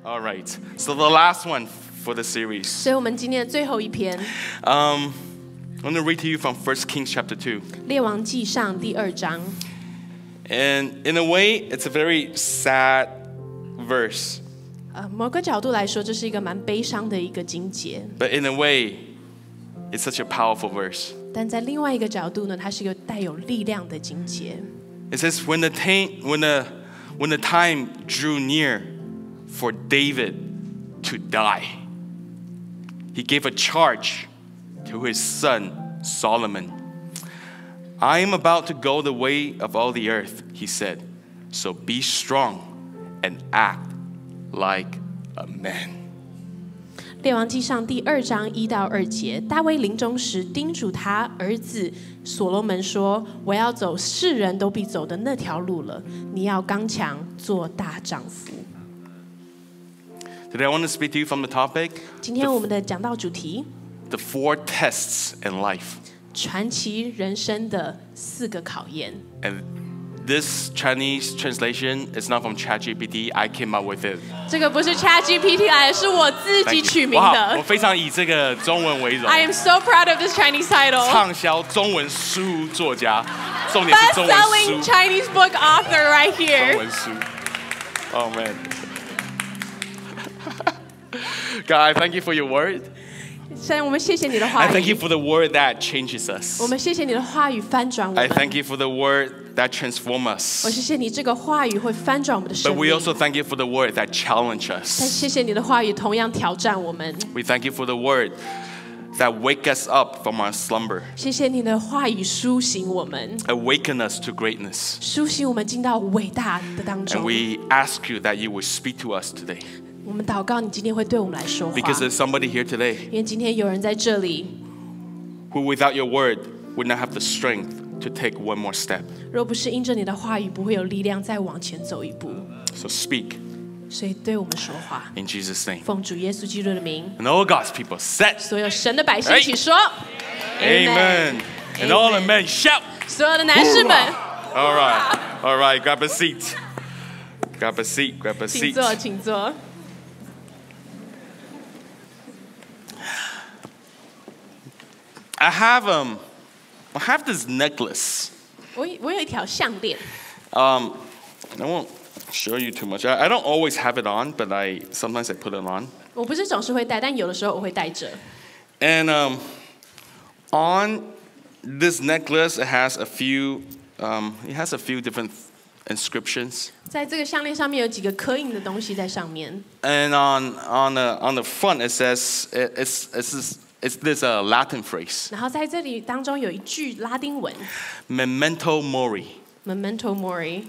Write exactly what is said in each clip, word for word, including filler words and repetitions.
All right. So the last one for the series. 所以我们今天的最后一篇， Um, I'm going to read to you from First Kings chapter two. 列王纪上第二章。 And in a way, it's a very sad verse. 呃，某个角度来说，这是一个蛮悲伤的一个经节， But in a way, it's such a powerful verse. 但在另外一个角度呢，它是一个带有力量的经节。 It says, when the, ta- when, the, when the time drew near for David to die, he gave a charge to his son Solomon. I am about to go the way of all the earth, he said. So be strong and act like a man. 列王纪上第二章一到二节，大卫临终时叮嘱他儿子所罗门说：“我要走世人都必走的那条路了，你要刚强，做大丈夫。” Today I want to speak to you from the topic, 今天我们的讲道主题： the four tests in life. 传奇人生的四个考验。 And this Chinese translation is not from ChatGPT. I came up with it. 这个不是 ChatGPT 来的，是我自己 Thank 取 you. 名哇， 的我。非常以这个中文为荣。 I am so proud of this Chinese title. 畅销中文书作家，重点是中文 Best-selling 书。 Chinese book author right 中 here. 文书。Oh man. God, I thank you for your word. 神，我们谢谢你的话 I thank you 语， for the word that changes us. 我们谢谢你的话语翻转我 I 们。 thank you for the word that transforms 我 us. 谢谢你这个话语会翻转我们的 But 生 we 命。 also thank you for the word that challenges 但 us. 谢谢你的话语同样挑战我们。 We thank you for the word that wake us up from our slumber, 谢谢你的话语苏醒我们， awaken us to greatness. 苏醒我们进到伟大的当 And 中。 we ask you that you will speak to us today. 我们祷告，你今天会对我们来说话。 Because there's somebody here today 因为今天有人在这里， who without your word would not have the strength to take one more step. 若不是因着你的话语，不会有力量再往前走一步。 So speak 所以对我们说话， in Jesus' name. 奉主耶稣基督的名， And all God's people said, 所有神的百姓一起说 Amen. And all the men shout. 所有的男士们， All right. All right. Grab a seat. Grab a seat. Grab a 请 seat. 坐，请坐。 I have um, I have this necklace. 我我有一条项链， Um, I won't show you too much. I, I don't always have it on, but I sometimes I put it on. 我不是总是会戴，但有的时候我会戴着。 And um, on this necklace, it has a few. Um, it has a few different inscriptions. 在这个项链上面有几个刻印的东西在上面， And on on the on the front, it says it, it's it's this, it's this uh, Latin phrase, 然后在这里当中有一句拉丁文 "Memento mori." ，Memento mori。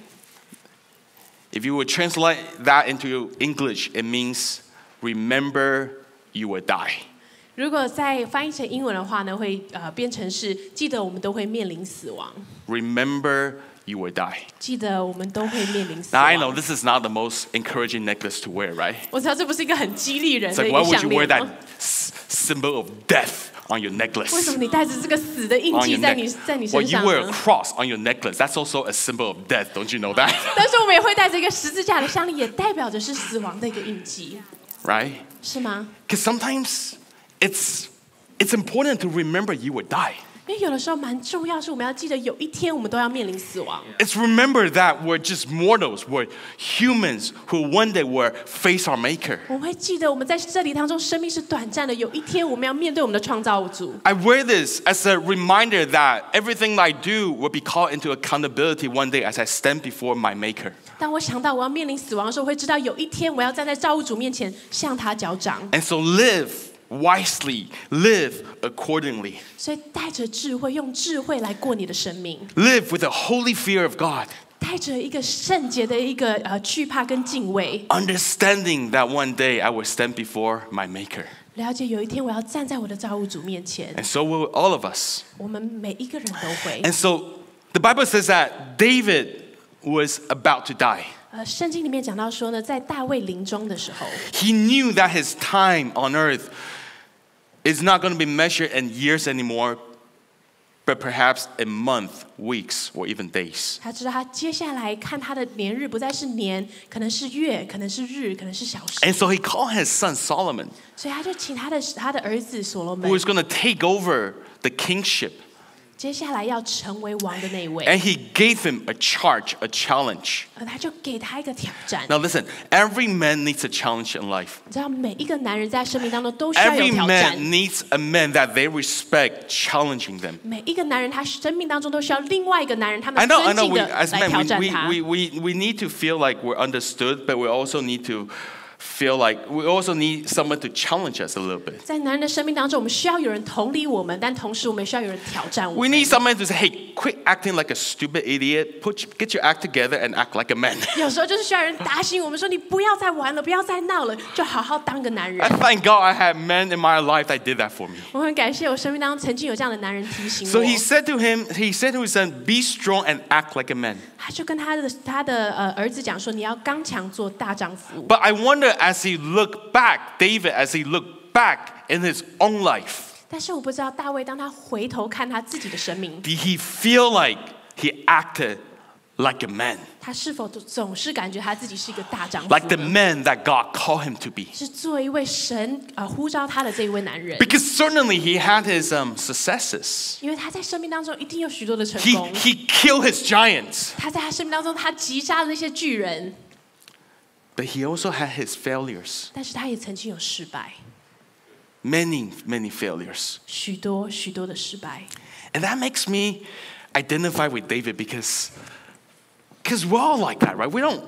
If you would translate that into English, it means "Remember, you will die." 如果再翻译成英文的话呢，会呃变成是记得我们都会面临死亡， Remember, you will die. 记得我们都会面临死 Now 亡。 I know this is not the most encouraging necklace to wear, right? 我知道这不是一个很激励人 It's 的 like 一 why 个 would 项 you wear 链 that 吗？ s- symbol of death on your 为什 necklace? 么你带着这个死的印 On 记 your 在你 neck. 在你 Well, 身 you 上 wear a 呢？ cross on your necklace. That's also a symbol of death. Don't you know that? 但是我们也会带着一个十字架的项链，也代表着是死亡的一个印记， Right? 是吗？ Because sometimes it's it's important to remember you will die. 因为有的时候蛮重要，是我们要记得有一天我们都要面临死亡。 It's remember that we're just mortals. We're humans who one day will face our Maker. 我们会记得我们在这里当中，生命是短暂的，有一天我们要面对我们的创造主。 I wear this as a reminder that everything I do will be called into accountability one day as I stand before my Maker. 当我想到我要面临死亡的时候，我会知道有一天我要站在造物主面前向他脚掌。 And so live wisely, live accordingly. 所以带着智慧，用智慧来过你的生命， Live with a holy fear of God, 带着一个圣洁的一个呃惧怕跟敬畏， understanding that one day I will stand before my Maker. 了解有一天我要站在我的造物主面前。 And so will all of us. 我们每一个人都会。 And so the Bible says that David was about to die. 呃，圣经里面讲到说呢，在大卫临终的时候， He knew that his time on earth is not going to be measured in years anymore, but perhaps in months, weeks, or even days. 他知道他接下来看他的年日不再是年，可能是月，可能是日，可能是小时。 And so he called his son Solomon, 所以他就请他的他的儿子所罗门 who，was going to take over the kingship. 接下来要成为王的那位， And he gave him a charge, a challenge. 而他就给他一个挑战。 Now listen, every man needs a challenge in life. 你知道，每一个男人在生命当中都需要 Every 有挑战。 man needs a man that they respect challenging them. 每一个男人，他生命当中都需要另外一个男人，他 I 们 know, I 尊 know. 敬 We, 的 as 来 men, 挑 we, 战 we, 他。 we, we, we need to feel like we're understood, but we also need to feel like we also need someone to challenge us a little bit. 在男人的生命当中，我们需要有人同理我们，但同时我们也需要有人挑战我 We 们。 need someone to say, hey, quit acting like a stupid idiot. Put, get your act together and act like a man. 有时候就是需要人打醒我们，说你不要再玩了，不要再闹了，就好好当个男 I 人。 thank God I had men in my life that did that for me. 我很感谢我生命当中曾经有这样的男人提醒 So 我。 he said to him, he said to his son, be strong and act like a man. 他就跟他的他的呃儿子讲说，你要刚强做大丈夫。 But I wonder as he looked back, David, as he looked back in his own life, 但是我不知道大卫当他回头看他自己的生命， did he feel like he acted like a man? 他是否总是感觉他自己是一个大丈夫 Like the 呢？ man that God called him to be? 是做一位神呃呼召他的这一位男人， Because certainly he had his um, successes. 因为他在生命当中一定有许多的成 He, 功。 he killed his giants. 他在他生命当中，他击杀了那些巨人， But he also had his failures. 但是他也曾经有失败， Many, many failures. 许多许多的失败。 And that makes me identify with David because because we're all like that, right? We don't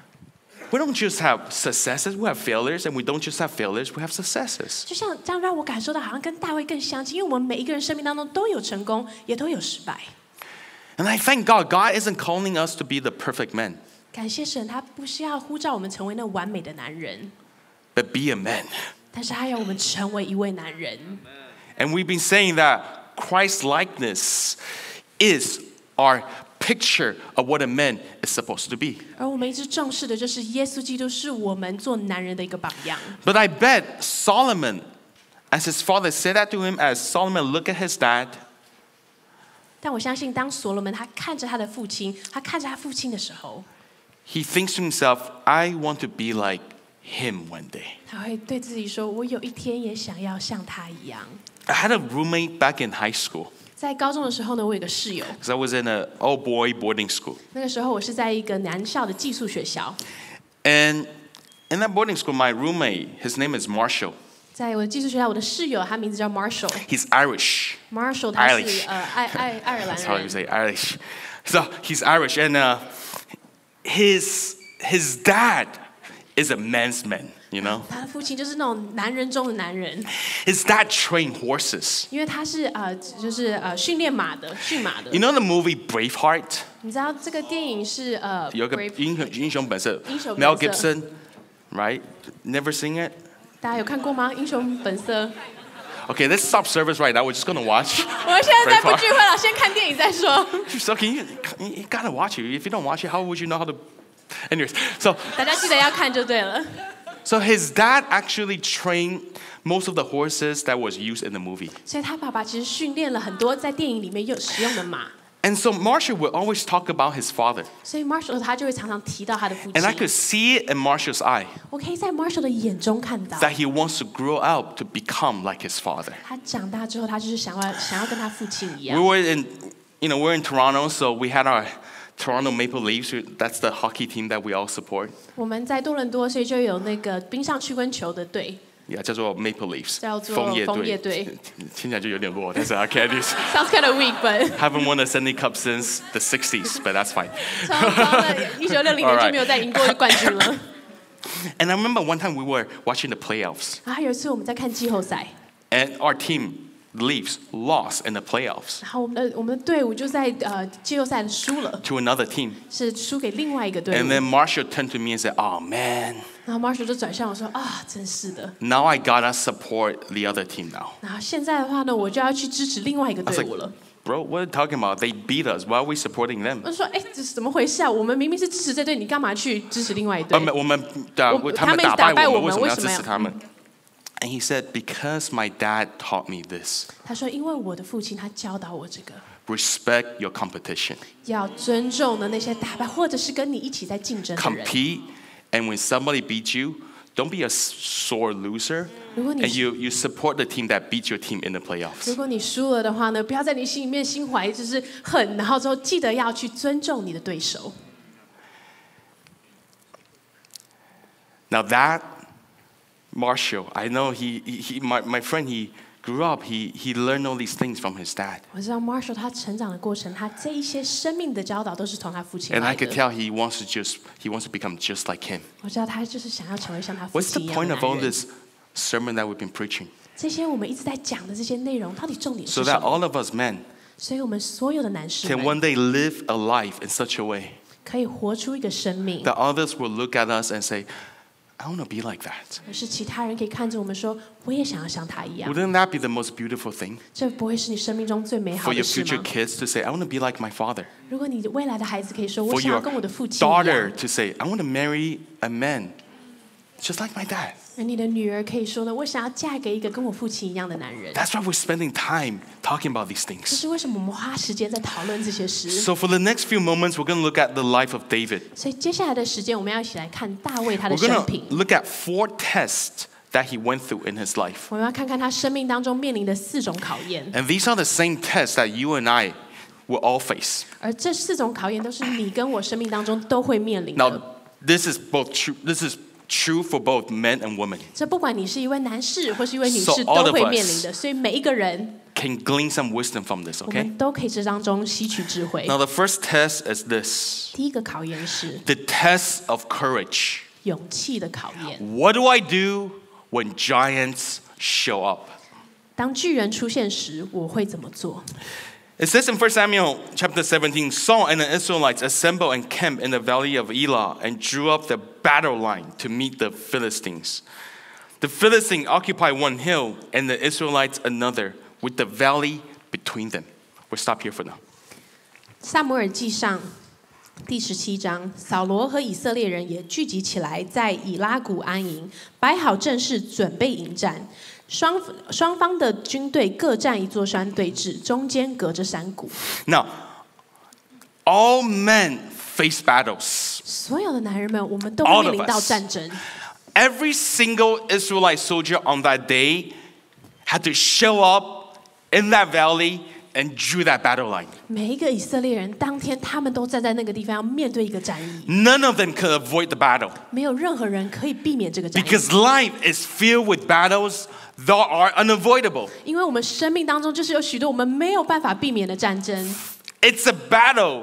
we don't just have successes, we have failures, and we don't just have failures, we have successes. 就像这样让我感受到，好像跟大卫更相近，因为我们每一个人生命当中都有成功，也都有失败。 And I thank God, God isn't calling us to be the perfect man, 感谢神，他不是要呼召我们成为那完美的男人， but be a man. 但是他要我们成为一位男人。 And we've been saying that Christ likeness is our picture of what a man is supposed to be. 而我们一直重视的就是耶稣基督是我们做男人的一个榜样。 But I bet Solomon, as his father said that to him, as Solomon looked at his dad, 但我相信，当所罗门他看着他的父亲，他看着他父亲的时候， he thinks to himself, I want to be like him one day. 他会对自己说：“我有一天也想要像他一样。 I had a roommate back in high school ” 在高中的时候呢，我有个室友， because I was in an all-boy boarding school. 那个时候我是在一个男校的寄宿学校， And in that boarding school, my roommate, his name is Marshall. 在我的寄宿学校，我的室友他名字叫 Marshall。 He's Irish. Marshall 他是 Irish 呃爱爱爱尔兰 That's how you 人， say Irish. So he's Irish, and uh, his his dad is a man's man. You know, 他的父亲就是那种男人中的男人， his dad trained horses. 因为他是呃就是呃训练马的，驯马的 You。know the movie Braveheart? 你知道这个电影是呃有个 Brave- 英雄英雄本色英雄本色 Mel Gibson, right? Never seen it? 大家有看过吗？英雄本色。 Okay, let's stop service right now. We're just gonna watch. 我们现在再不聚会了，先看电影再说。 So can you, you gotta watch it. If you don't watch it, how would you know how to? Anyways, so 大家记得要看就对了。 so his dad actually trained most of the horses that was used in the movie. 所以他爸爸其实训练了很多在电影里面有使用的马， And so Marshall would always talk about his father. 所以 Marshall 他就会常常提到他的父 And I 亲。 could see it in Marshall's eye 我可以在 Marshall 的眼中看到， that he wants to grow up to become like his father. 他长大之后，他就是想要想要跟他父亲一 We 样。 were in, you know, we're in Toronto, so we had our Toronto Maple Leafs. That's the hockey team that we all support. 我们在多伦多，所以就有那个冰上曲棍球的队， Yeah, 叫做 Maple Leafs. 叫做枫叶队。 枫叶队。 听起来就有点弱，但是 I can't use. Sounds kind of weak, but Haven't won a Stanley Cup since the sixties, but that's fine. 从从一九六零年就没有再赢过冠军了。 And I remember one time we were watching the playoffs, 然后有一次我们在看季后赛， and our team, the Leafs, lost in the playoffs 然后我们的我们的队伍就在呃季后赛输了， to another team. 是输给另外一个队伍 And。then Marshall turned to me and said, "Oh man, 然后 Marshall 就转向我说啊，真是的。 now I gotta support the other team now." 然后现在的话呢，我就要去支持另外一个 I was 队 like, 伍了。 "Bro, what are you talking about? They beat us. Why are we supporting them?" 我就说，哎，这是怎么回事啊？我们明明是支持这队，你干嘛去支持另外一队？ 我们我们打我他们他们打败打败我们，为什么要我们为什么要支持他们 And he said, because my dad taught me this, 他说，因为我的父亲他教导我这个， respect your competition. 要尊重的那些打败或者是跟你一起在竞争的人。 Compete, and when somebody beats you, don't be a sore loser. 如果你 And you, you support the team that beats your team in the playoffs. 如果你输了的话呢，不要在你心里面心怀就是恨，然后之后记得要去尊重你的对手。 Now that Marshall, I know he, he, he my, my friend, he grew up, he, he learned all these things from his dad. 我知道 Marshall 他成长的过程，他这一些生命的教导都是从他父亲 And 来 I could 的。 tell he wants to just, he wants to become just like him. 我知道他就是想要成为像他父 What's 亲 the 一样 point 的 of 男 all 人。 this sermon that we've been preaching? 这些我们一直在讲的这些内容，到底重点 So 是 that 什么？ all of us men 所以我们所有的男士 can 们 one day live a life in such a way 可以活出一个生命， that others will look at us and say, I want to be like that. 而是其他人可以看着我们说，我也想要像他一样。 Wouldn't that be the most beautiful thing 这不会是你生命中最美好 for 的 your 事 future 吗？ kids to say, I want to be like my father? 如果你未来的孩子可以说，我 For 想要 your 跟我的父亲一 daughter 样； to say, I want to marry a man just like my dad. 而你的女儿可以说呢，我想要嫁给一个跟我父亲一样的男人。 That's why we're spending time talking about these 这 things. 是为什么我们花时间在讨论这些事。 So for the next few moments, we're going to look at the life of David. 所以接下来的时间，我们要一起来看大卫他的 We're 生 going 平 to。look at four tests that he went through in his life. 我们要看看他生命当中面临的四种考验， And these are the same tests that you and I will all face. 而这四种考验都是你跟我生命当中都会面临 Now, 的。 this is both true. This is true for both men and women. 这不管你是一位男士或是一位女 So 士， all 都 of 会 us 面临的。所以每一个人， Can glean some wisdom from this, 我 okay? 们都可以这当中吸取智慧。 Now, the first test is this: 第一个考验是 the test of courage. 勇气的考验。 What do I do when giants show up? 当巨人出现时，我会怎么做？ It says in First Samuel chapter seventeen, Saul and the Israelites assembled and camped in the valley of Elah and drew up the battle line to meet the Philistines. The Philistines occupied one hill and the Israelites another, with the valley between them. We'll stop here for now. 撒母耳记上第十七章，扫罗和以色列人也聚集起来，在以拉谷安营，摆好阵势，准备迎战。双双方的军队各占一座山对峙，中间隔着山谷。 Now, all men face battles. 所有的男人们，我们都 All 会 of 面临到 us. 战争。 Every single Israelite soldier on that day had to show up in that valley and drew that battle line. 每一个以色列人当天，他们都站在那个地方，要面对一个战役， None of them could avoid the battle 没有任何人可以避免这个战役， because life is filled with battles that are unavoidable. 因为我们生命当中就是有许多我们没有办法避免的战争。 It's a battle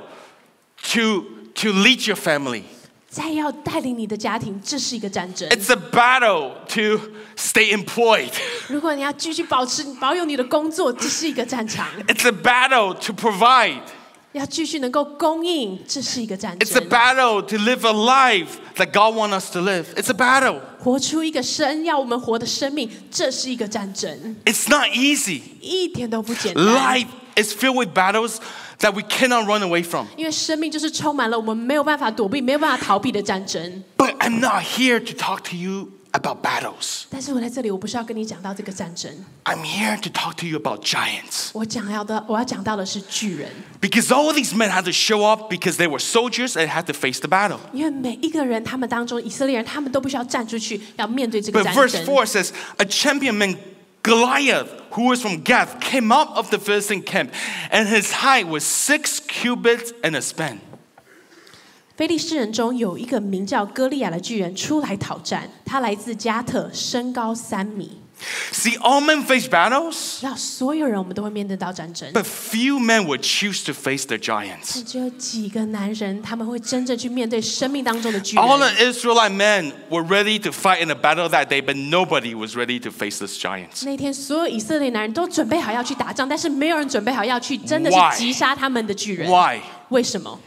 to, to lead your family. 再要带领你的家庭，这是一个战争。 It's a battle to stay employed. 如果你要继续保持保有你的工作，这是一个战场； It's a battle to provide. 要继续能够供应，这是一个战 It's a 争。 battle to live a life that God wants us to live. It's a battle. 活出一个生要我们活的生命，这是一个战争， It's not easy. 一点都不简单。 Life is filled with battles that we cannot run away from. 因为生命就是充满了我们没有办法躲避、没有办法逃避的战争。 But I'm not here to talk to you about battles. 但是我在这里，我不是要跟你讲到这个战争， I'm here to talk to you about giants. 我讲要的，我要讲到的是巨人。 Because all these men had to show up because they were soldiers and had to face the battle. 因为每一个人，他们当中以色列人，他们都必须要站出去，要面对这个 But 战 verse 争。 four says, a champion man, Goliath, who was from Gath, came up of the Philistine camp, and his height was six cubits and a span. 非利士人中有一个名叫歌利亚的巨人出来讨战，他来自加特，身高三米。 See, all men face battles, 让所有人我们都会面对到战争， but few men would choose to face their giants. 但只有几个男人他们会真正去面对生命当中的巨 All the 人。 Israelite men were ready to fight in a battle that day, but nobody was ready to face this giants. 那天所有以色列男人都准备好要去打仗，但是没有人准备好要去真的 Why? 是击杀他们的巨人。 Why? 为什么？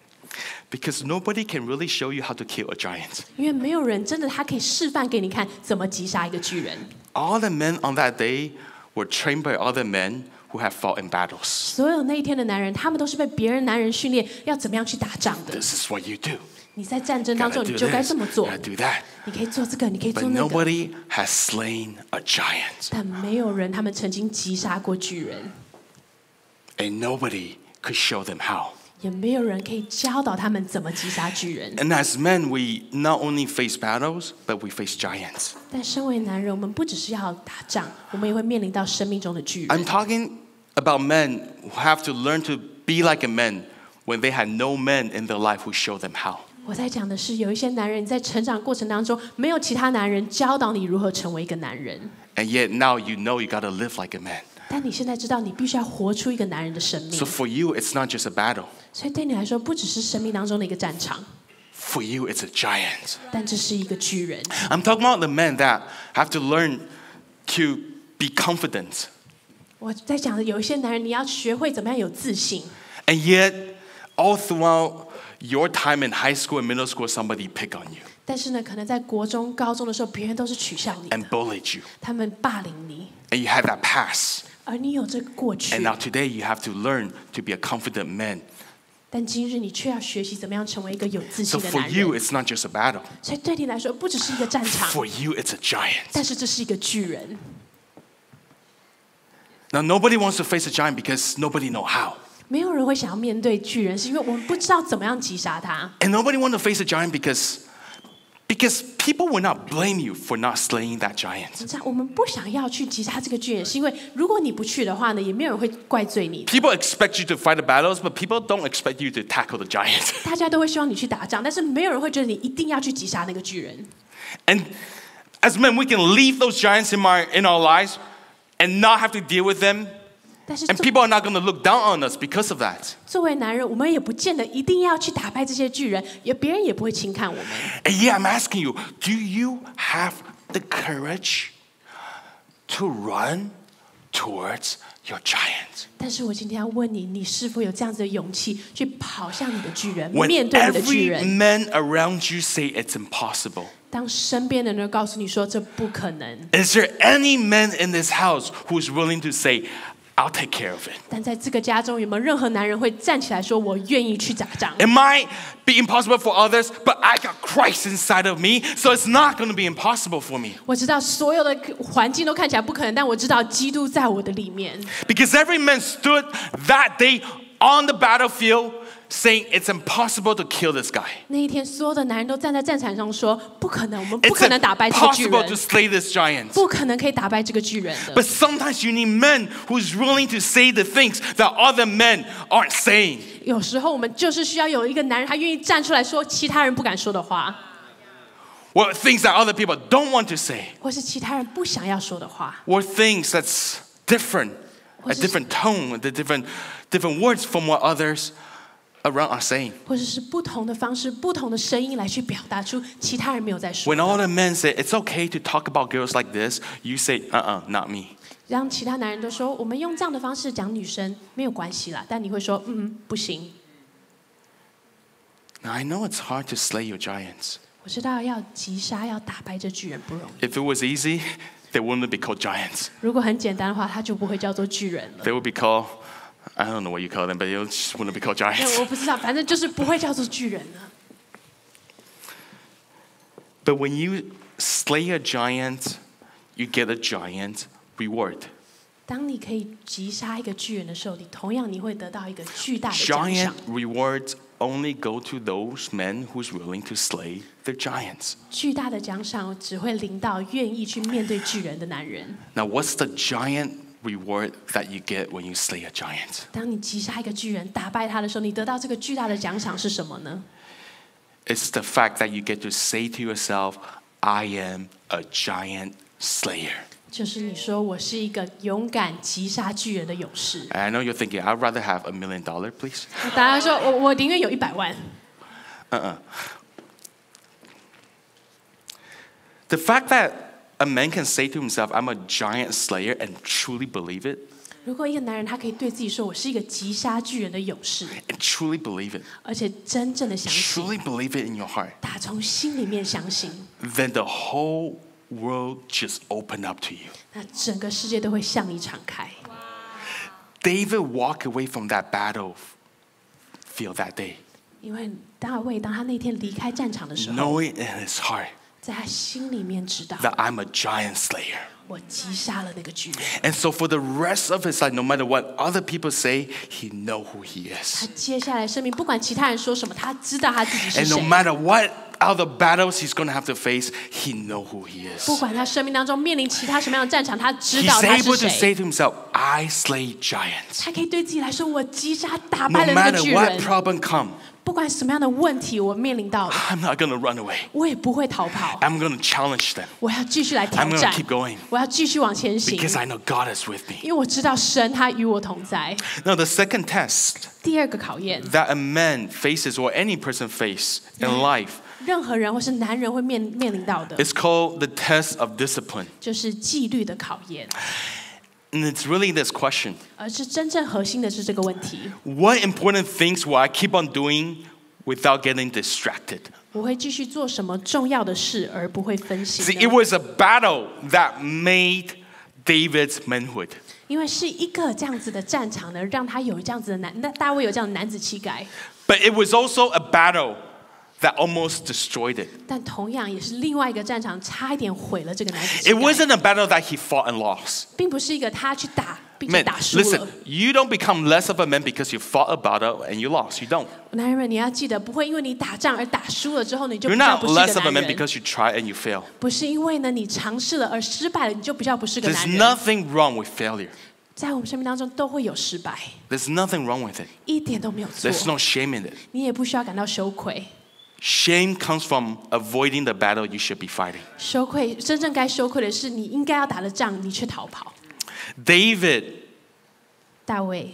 Because nobody can really show you how to kill a giant. 因为没有人真的他可以示范给你看怎么击杀一个巨人。 All the men on that day were trained by other men who have fought in battles. 所有那一天的男人，他们都是被别人男人训练要怎么样去打仗的。 This is what you do. 你在战争当 Gotta 中 do 你就该 this, 这么做， gotta do that. 你可以做这个，你可以 But 做那个。 nobody has slain a giant. 但没有人他们曾经击杀过巨人， And nobody could show them how. 也没有人可以教导他们怎么击杀巨人。 And as men, we not only face battles, but we face giants. 但身为男人，我们不只是要打仗，我们也会面临到生命中的巨 I'm 人。 talking about men who have to learn to be like a man when they had no men in their life who showed them how. 我在讲的是，有一些男人你在成长过程当中，没有其他男人教导你如何成为一个男人， And yet now you know you got to live like a man. 但你现在知道，你必须要活出一个男人的生命 So。for you, it's not just a battle. 所以对你来说，不只是生命当中的一个战场， For you, it's a giant. 但这是一个巨人。 I'm talking about the men that have to learn to be confident. 我在讲的有一些男人，你要学会怎么样有自信， And yet, all throughout your time in high school and middle school, somebody pick on you 但是呢，可能在国中、高中的时候，别人都是取笑你的， and bullied you. 他们霸凌你， And you have that past. 而你有这个过去 And。now today, you have to learn to be a confident man. 但今日你却要学习怎么样成为一个有自 So 信的 for 男 you, 人。 it's not just a battle. 所以对你来说，不只是一个战场， For you, it's a giant. 但是这是一个巨人。 Now, nobody wants to face a giant because nobody know how. 没有人会想要面对巨人，是因为我们不知道怎么样击杀他。 And nobody want to face a giant because, because people will not blame you for not slaying that giant. 你知道，我们不想要去击杀这个巨人，是因为如果你不去的话呢，也没有人会怪罪你。 People expect you to fight the battles, but people don't expect you to tackle the giant. 大家都会希望你去打仗，但是没有人会觉得你一定要去击杀那个巨人。 And as men, we can leave those giants in, our in our lives and not have to deal with them. 但是 And 作 people are not going to look down on us because of that. 作为男人，我们也不见得一定要去打败这些巨人，也别人也不会轻看我们。 And yeah, I'm asking you, do you have the courage to run towards your giant? 但是我今天要问你，你是否有这样子的勇气去跑向你的巨人， When 面对你的巨 every 人？ man around you say it's impossible. 当身边的人告诉你说这不可能， Is there any man in this house who's willing to say, I'll take care of it? 但在这个家中，有没有任何男人会站起来说我愿意去打仗？ It might be impossible for others, but I got Christ inside of me, so it's not going to be impossible for me. 我知道所有的环境都看起来不可能，但我知道基督在我的里面。 Because every man stood that day on the battlefield saying it's impossible to kill this guy. 那一天，所有的男人都站在战场上说：“不可能，我们不 It's 可能打败这个巨 impossible to 人， slay this giant. 不可能可以打败这个巨人的。” But sometimes you need men who's willing to say the things that other men aren't saying. 有时候我们就是需要有一个男人，他愿意站出来说其他人不敢说的话， Or things that other people don't want to say. 或是其他人不想要说的话， Or things that's different, a different tone, the different, different words from what others around are saying. 或者是不同的方式、不同的声音来去表达出其他人没有在说 When 的。 all the men say it's okay to talk about girls like this, you say, uh-uh, not me. 让其他男人都说我们用这样的方式讲女生没有关系啦，但你会说嗯嗯不行。 Now I know it's hard to slay your giants. 我知道要击杀、要打败这巨人不容易。 If it was easy, they wouldn't be called giants. 如果很简单的话，他就不会叫做巨人了。 They would be called, I don't know what you call them, but they just wouldn't be called 对， giants. 我不知道，反正就是不会叫做巨人了。 But when you slay a giant, you get a giant reward. 当你可以击杀一个巨人的时候，你同样你会得到一个巨大的奖 Giant 赏。 rewards only go to those men who's willing to slay their giants. 巨大的奖赏只会临到愿意去面对巨人的男人。 Now, what's the giant reward that you get when you slay a giant? 当你击杀一个巨人、打败他的时候，你得到这个巨大的奖赏是什么呢？ It's the fact that you get to say to yourself, I am a giant slayer. 就是你说我是一个勇敢击杀巨人的勇士。 And I know you're thinking, I'd rather have a million dollars, please. 大家说我我宁愿有一百万。 Uh-uh. The fact that a man can say to himself, I'm a giant slayer, and truly believe it, 如果一个男人他可以对自己说我是一个击杀巨人的勇士， and truly believe it, 而且真正的相信， truly believe it in your heart, 打从心里面相信， then the whole world just opened up to you. 那整个世界都会向你敞开。 David walked away from that battlefield that day. 因为大卫当他那天离开战场的时候， knowing in his heart 在他心里面知道 that I'm a giant slayer. 我击杀了那个巨人。 And so for the rest of his life, no matter what other people say, he know who he 他 is. 接下来生命，不管其他人说什么，他知道他自己是 And no 谁。 matter what other battles he's going to have to face, he know who he 不 is. 管他生命当中面临其他什么样的战场，他知 He's 道他 able 是 to 谁。 say to himself, I slay giants. 他可以对自己来说，我击杀打 No 败了那个 matter 巨 what 人。 problem come, 不管什么样的问题我面临到了， I'm not going to run away. 我也不会逃跑， I'm going to challenge them 我要继续来挑 I'm gonna 战 keep going 我要继续往前行， because I know God is with me. 因为我知道神他与我同在。 Now, the second test 第二个考验， that a man faces or any person face in life 任何人或是男人会面面临到的， is called the test of discipline. 就是纪律的考验。 And it's really this question. 而是真正核心的是这个问题： What important things will I keep on doing without getting distracted? 我会继续做什么重要的事，而不会分心 See, 呢 it was a battle that made David's manhood. 因为是一个这样子的战场呢，让他有这样子的男，那大卫有这样的男子气概。 But it was also a battle that almost destroyed it. 但同样也是另外一个战场，差一点毁了这个男子气 It 概。 wasn't a battle that he fought and lost. 并不是一个他去打，并且 Man, 打输了 listen,。you don't become less of a man because you fought a battle and you lost. You don't. 男人们，你要记得，不会因为你打仗而打输了之后，你就 You're 比较 not 不是 less 个 of a 男 man 人。 because you try and you fail. 不是因为呢你尝试了而失败了，你就比较不是个 There's 男人。 nothing wrong with failure. 在我们生命当中都会有失败， There's nothing wrong with it. 一点都没有错。 There's no shame in it. 你也不需要感到羞愧。 Shame comes from avoiding the battle you should be fighting. 羞愧，真正该羞愧的是你应该要打的仗，你却逃跑。 David, 大卫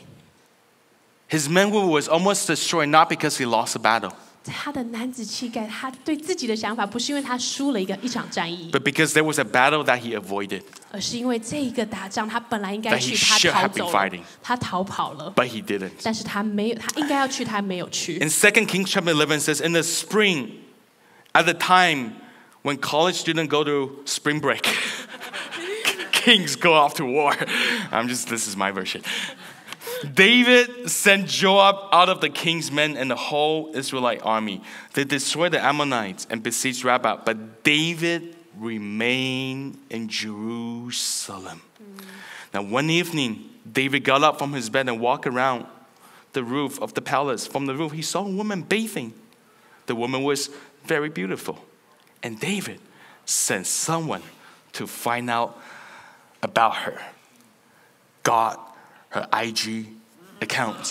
his manhood was almost destroyed not because he lost a battle, 在他的男子气概，他对自己的想法不是因为他输了一个一场战役， but because there was a battle that he avoided, 而是因为这一个打仗他本来应该 that 去， he 他 should 逃 have been 走了 fighting.， 他逃跑了， but he didn't. 但是他没有，他应该要去，他没有去。 In Second Kings chapter eleven says, in the spring, at the time when college students go to spring break, kings go off to war. I'm just, this is my version. David sent Joab out of the king's men and the whole Israelite army. They destroyed the Ammonites and besieged Rabbah, but David remained in Jerusalem. Now, one evening, David got up from his bed and walked around the roof of the palace. From the roof, he saw a woman bathing. The woman was very beautiful. And David sent someone to find out about her. Got her I G account,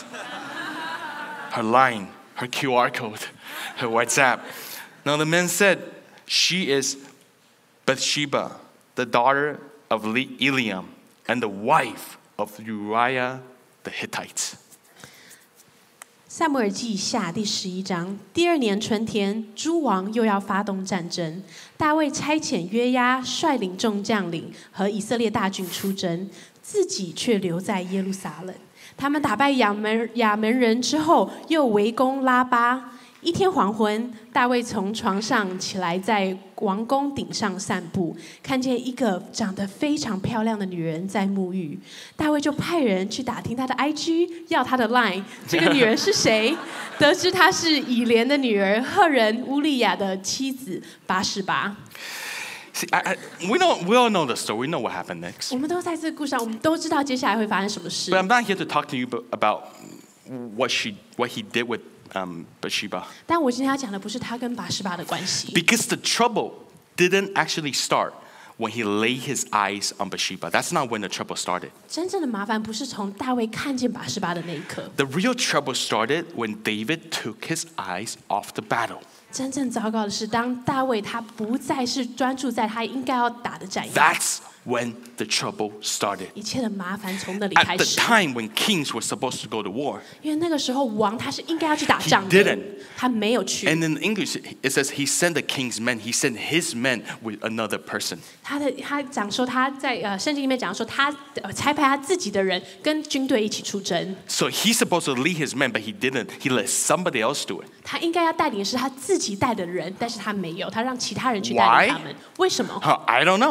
her line, her Q R code, her WhatsApp. Now the man said, she is Bathsheba, the daughter of Eliam, and the wife of Uriah the Hittite. 撒母耳记下第十一章，第二年春天，诸王又要发动战争。大卫差遣约押率领众将领和以色列大军出征，自己却留在耶路撒冷。他们打败亚门亚门人之后，又围攻拉巴。一天黄昏，大卫从床上起来，在王宫顶上散步，看见一个长得非常漂亮的女人在沐浴。大卫就派人去打听她的 I G， 要她的 Line。这个女人是谁？得知她是以莲的女儿赫人乌利亚的妻子拔示巴。 See, I, I, we, know, we all know the story. We know what happened next. 我们都在这个故事上，我们都知道接下来会发生什么事。 But I'm not here to talk to you about what, she, what he did with um, Bathsheba. 但我今天要讲的不是他跟拔示巴的关系， Because the trouble didn't actually start when he laid his eyes on Bathsheba. That's not when the trouble started. 真正的麻烦不是从大卫看见拔示巴的那一刻， The real trouble started when David took his eyes off the battle. 真正糟糕的是，当大卫他不再是专注在他应该要打的战役， That's when the trouble started. 一切的麻烦从那里 At 开 the 始。 time when kings were supposed to go to war. 因为那个时候王他是应该要去打 He 仗的 didn't.， 他没有去。 And in English, it says he sent the king's men. He sent his men with another person. 他的他讲说他在呃圣经里面讲说他呃差派他自己的人跟军队一起出征， So he's supposed to lead his men, but he didn't. He let somebody else do it. 他应该要带领的是他自己带的人，但是他没有，他让其他人去带领他们。为什么？ Huh, I don't know.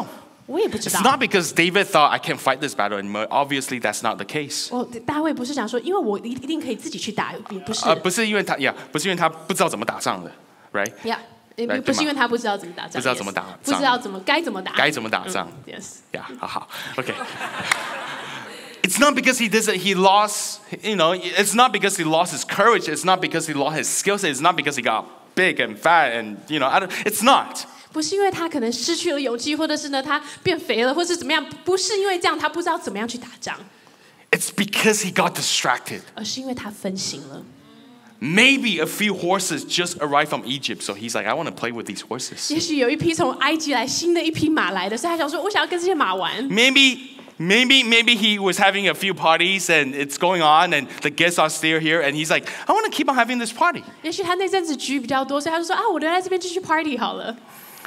我也不知道 It's。not because David thought I can't fight this battle anymore. Obviously, that's not the case. 哦，大卫不是讲说，因为我一一定可以自己去打，也不是。 呃，不是因为他呀，不是因为他不知道怎么打仗的 ，right？ 呀，也对不是因为他不知道怎么打仗， 不知道怎么打仗不知道怎么该怎么打， 该怎么打仗嗯 ？Yes。 Yeah, 好好 okay. It's not because he doesn't, he lost, you know, it's not because he lost his courage. It's not because he lost his skill set. It's not because he got big and fat and, you know, I don't, it's not. 不是因为他可能失去了勇气，或者是呢他变肥了，或是怎么样，不是因为这样他不知道怎么样去打仗， It's because he got distracted. 而是因为他分心了。 Maybe a few horses just arrived from Egypt, so he's like, I want to play with these horses. 也许有一批从埃及来新的一匹马来的，所以他想说，我想要跟这些马玩。 Maybe, maybe, maybe he was having a few parties and it's going on and the guests are still here and he's like, I want to keep on having this party. 也许他那阵子局比较多，所以他就说啊，我留在这边继续 party 好了。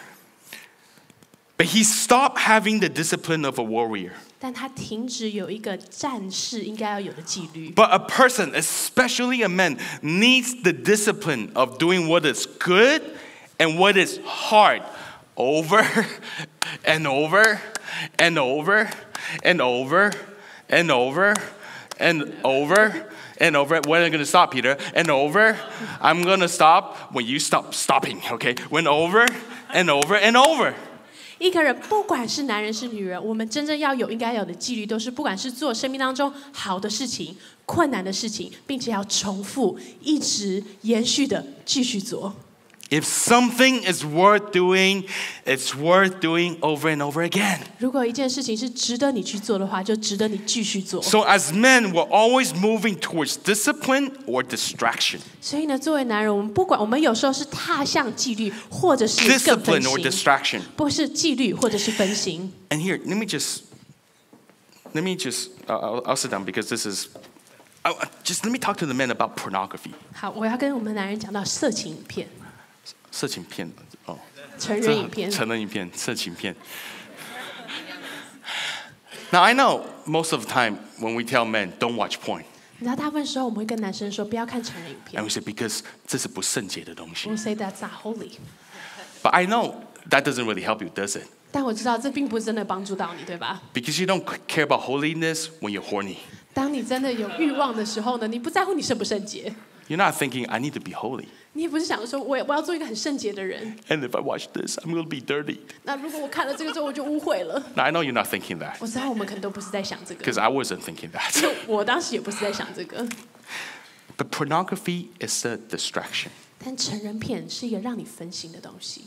But he stopped having the discipline of a warrior. 但他停止有一个战士应该要有的纪律。 But a person, especially a man, needs the discipline of doing what is good and what is hard over and over and over and over and over and over and over. When am I going to stop, Peter? And over. I'm going to stop when you stop stopping, okay? When over and over and over. 一个人不管是男人是女人，我们真正要有应该有的纪律，都是不管是做生命当中好的事情、困难的事情，并且要重复、一直延续的继续做。 If something is worth doing, it's worth doing over and over again. 如果一件事情是值得你去做的话，就值得你继续做。 So as men, we're always moving towards discipline or distraction. 所以呢，作为男人，我们不管我们有时候是踏向纪律，或者是更分 Discipline or 心， distraction. 不是纪律，或者是分心。 And here, let me just, let me just, uh, I'll, I'll sit down because this is, uh, just let me talk to the men about pornography. 好，我要跟我们男人讲到色情影片、 色情片，哦， 成人影片。 成人影片，色情片。Now I know most of the time when we tell men don't watch porn, 你知道，大部分时候我们会跟男生说不要看成人影 and 片。 we say because 这是不圣洁的东西。 We'll say that's not holy。 But I know that doesn't really help you, does it? 但我知道这并不是真的帮助到你，对吧？ Because you don't care about holiness when you're horny. 当你真的有欲望的时候呢，你不在乎你圣不圣洁， You're not thinking I need to be holy. 你也不是想说我我要做一个很圣洁的人。 And if I watch this, I'm going to be dirty. 那如果我看了这个之后，我就污秽了。 Now I know you're not thinking that 我知道我们可能都不是在想这个， because I wasn't thinking that. 因为我当时也不是在想这个。 But pornography is a distraction 但成人片是一个让你分心的东西，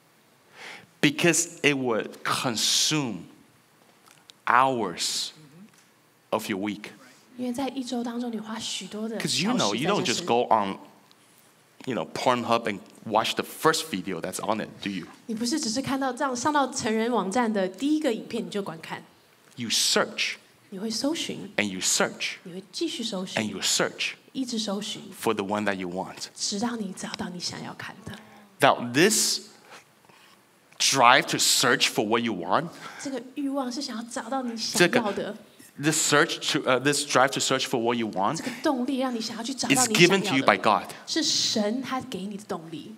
because it would consume hours of your week. 因为在一周当中，你花许多的 Because you 小 know, 时 you 在 don't 这 just 身 go on, you know, Pornhub and watch the first video that's on it, do you? 你不是只是看到这样上到成人网站的第一个影片你就观看， You search 你会搜寻， and you search 你会继续搜 and 寻， you search 一直搜寻， for the one that you want. 直到你找到你想要看的。 Now, this drive to search for what you want, 这个欲望是想要找到你想这个要的， this search to uh, this drive to search for what you want 这个动力让你想要去找 is 到你 given 想 to 要 you by 的， God 是神他给你的动力，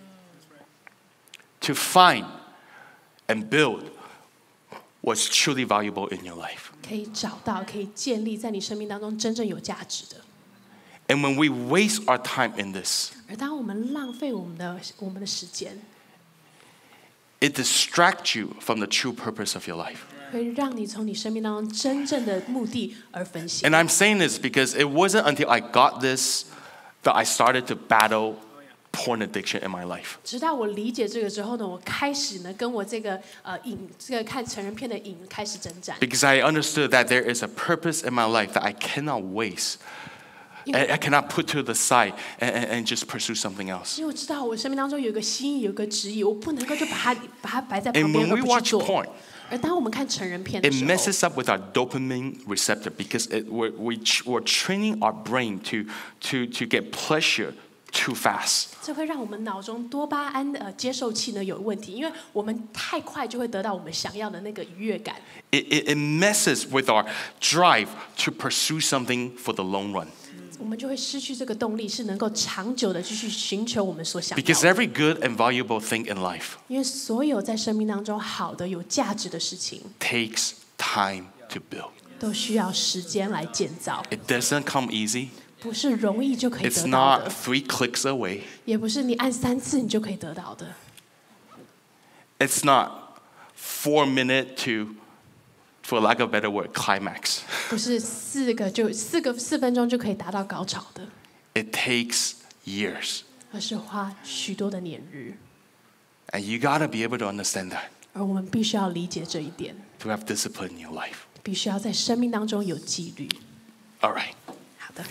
to find and build what's truly valuable in your life. 可以找到，可以建立在你生命当中真正有价值的。 And when we waste our time in this, 而当我们浪费我们的我们的时间， it distracts you from the true purpose of your life. 会让你从你生命当中真正的目的而分心。 And I'm saying this because it wasn't until I got this that I started to battle porn addiction in my life. 直到我理解这个之后呢，我开始呢跟我这个呃瘾，这个看成人片的瘾开始征战。 Because I understood that there is a purpose in my life that I cannot waste. I, I cannot put to the side and, and, and just pursue something else. 因为我知道我生命当中有一个心意，有一个旨意，我不能够就把它把它摆在旁 And 边 when 而 we 不去 watch 做。 porn, 而当我们看成人片的 it 时候， messes up with our dopamine receptor because it, we're, we, we're training our brain to, to, to get pleasure too fast. 这会让我们脑中多巴胺的呃接受器呢有问题，因为我们太快就会得到我们想要的那个愉悦感。 It, it, it messes with our drive to pursue something for the long run. 我们就会失去这个动力，是能够长久的继续寻求我们所想要 Because 的。 every good and valuable thing in life 因为所有在生命当中好的、有价值的事情， takes time to build. 都需要时间来建造， It doesn't come easy. 不是容易就可以 It's 得到 not 的， three clicks away. 也不是你按三次你就可以得到的， It's not four minute to, for lack of a better word, climax. 不是四个就四个四分钟就可以达到高潮的， It takes years. 而是花许多的年日。 And you gotta be able to understand that 而我们必须要理解这一点， to have discipline in your life. 必须要在生命当中有纪律。 All right. 好的，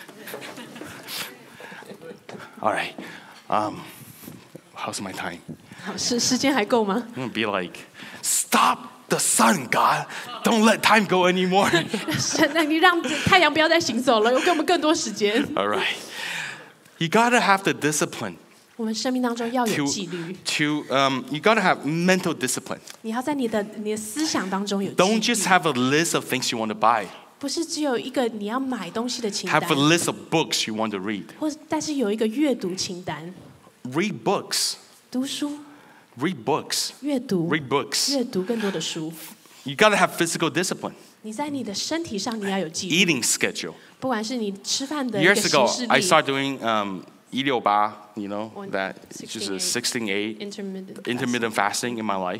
All right. Um, how's my time? 好，时时间还够吗？ I'm gonna be like, stop the sun, God. Don't let time go anymore. 神，那你让太阳不要再行走了，给我们更多时间。 All right. You gotta have the discipline 我们生命当中要有 to, 纪律， to um, you gotta have mental discipline. 你要在你的你的思想当中有纪 Don't 律， just have a list of things you want to buy. 不是只有一个你要买东西的清 Have 单 a，list of books you want to read. 或但是有一个阅读清单， Read books. 读书、 Read books. 阅读、 Read books. 阅读更多的书。 You gotta have physical discipline. 你在你的身体上你要有纪律， Eating schedule. 不管是你吃饭的一个 Years 形 ago, 式 I 力 started doing um, 一六八, you know, One- that just a sixteen eight intermittent intermittent fasting in my life.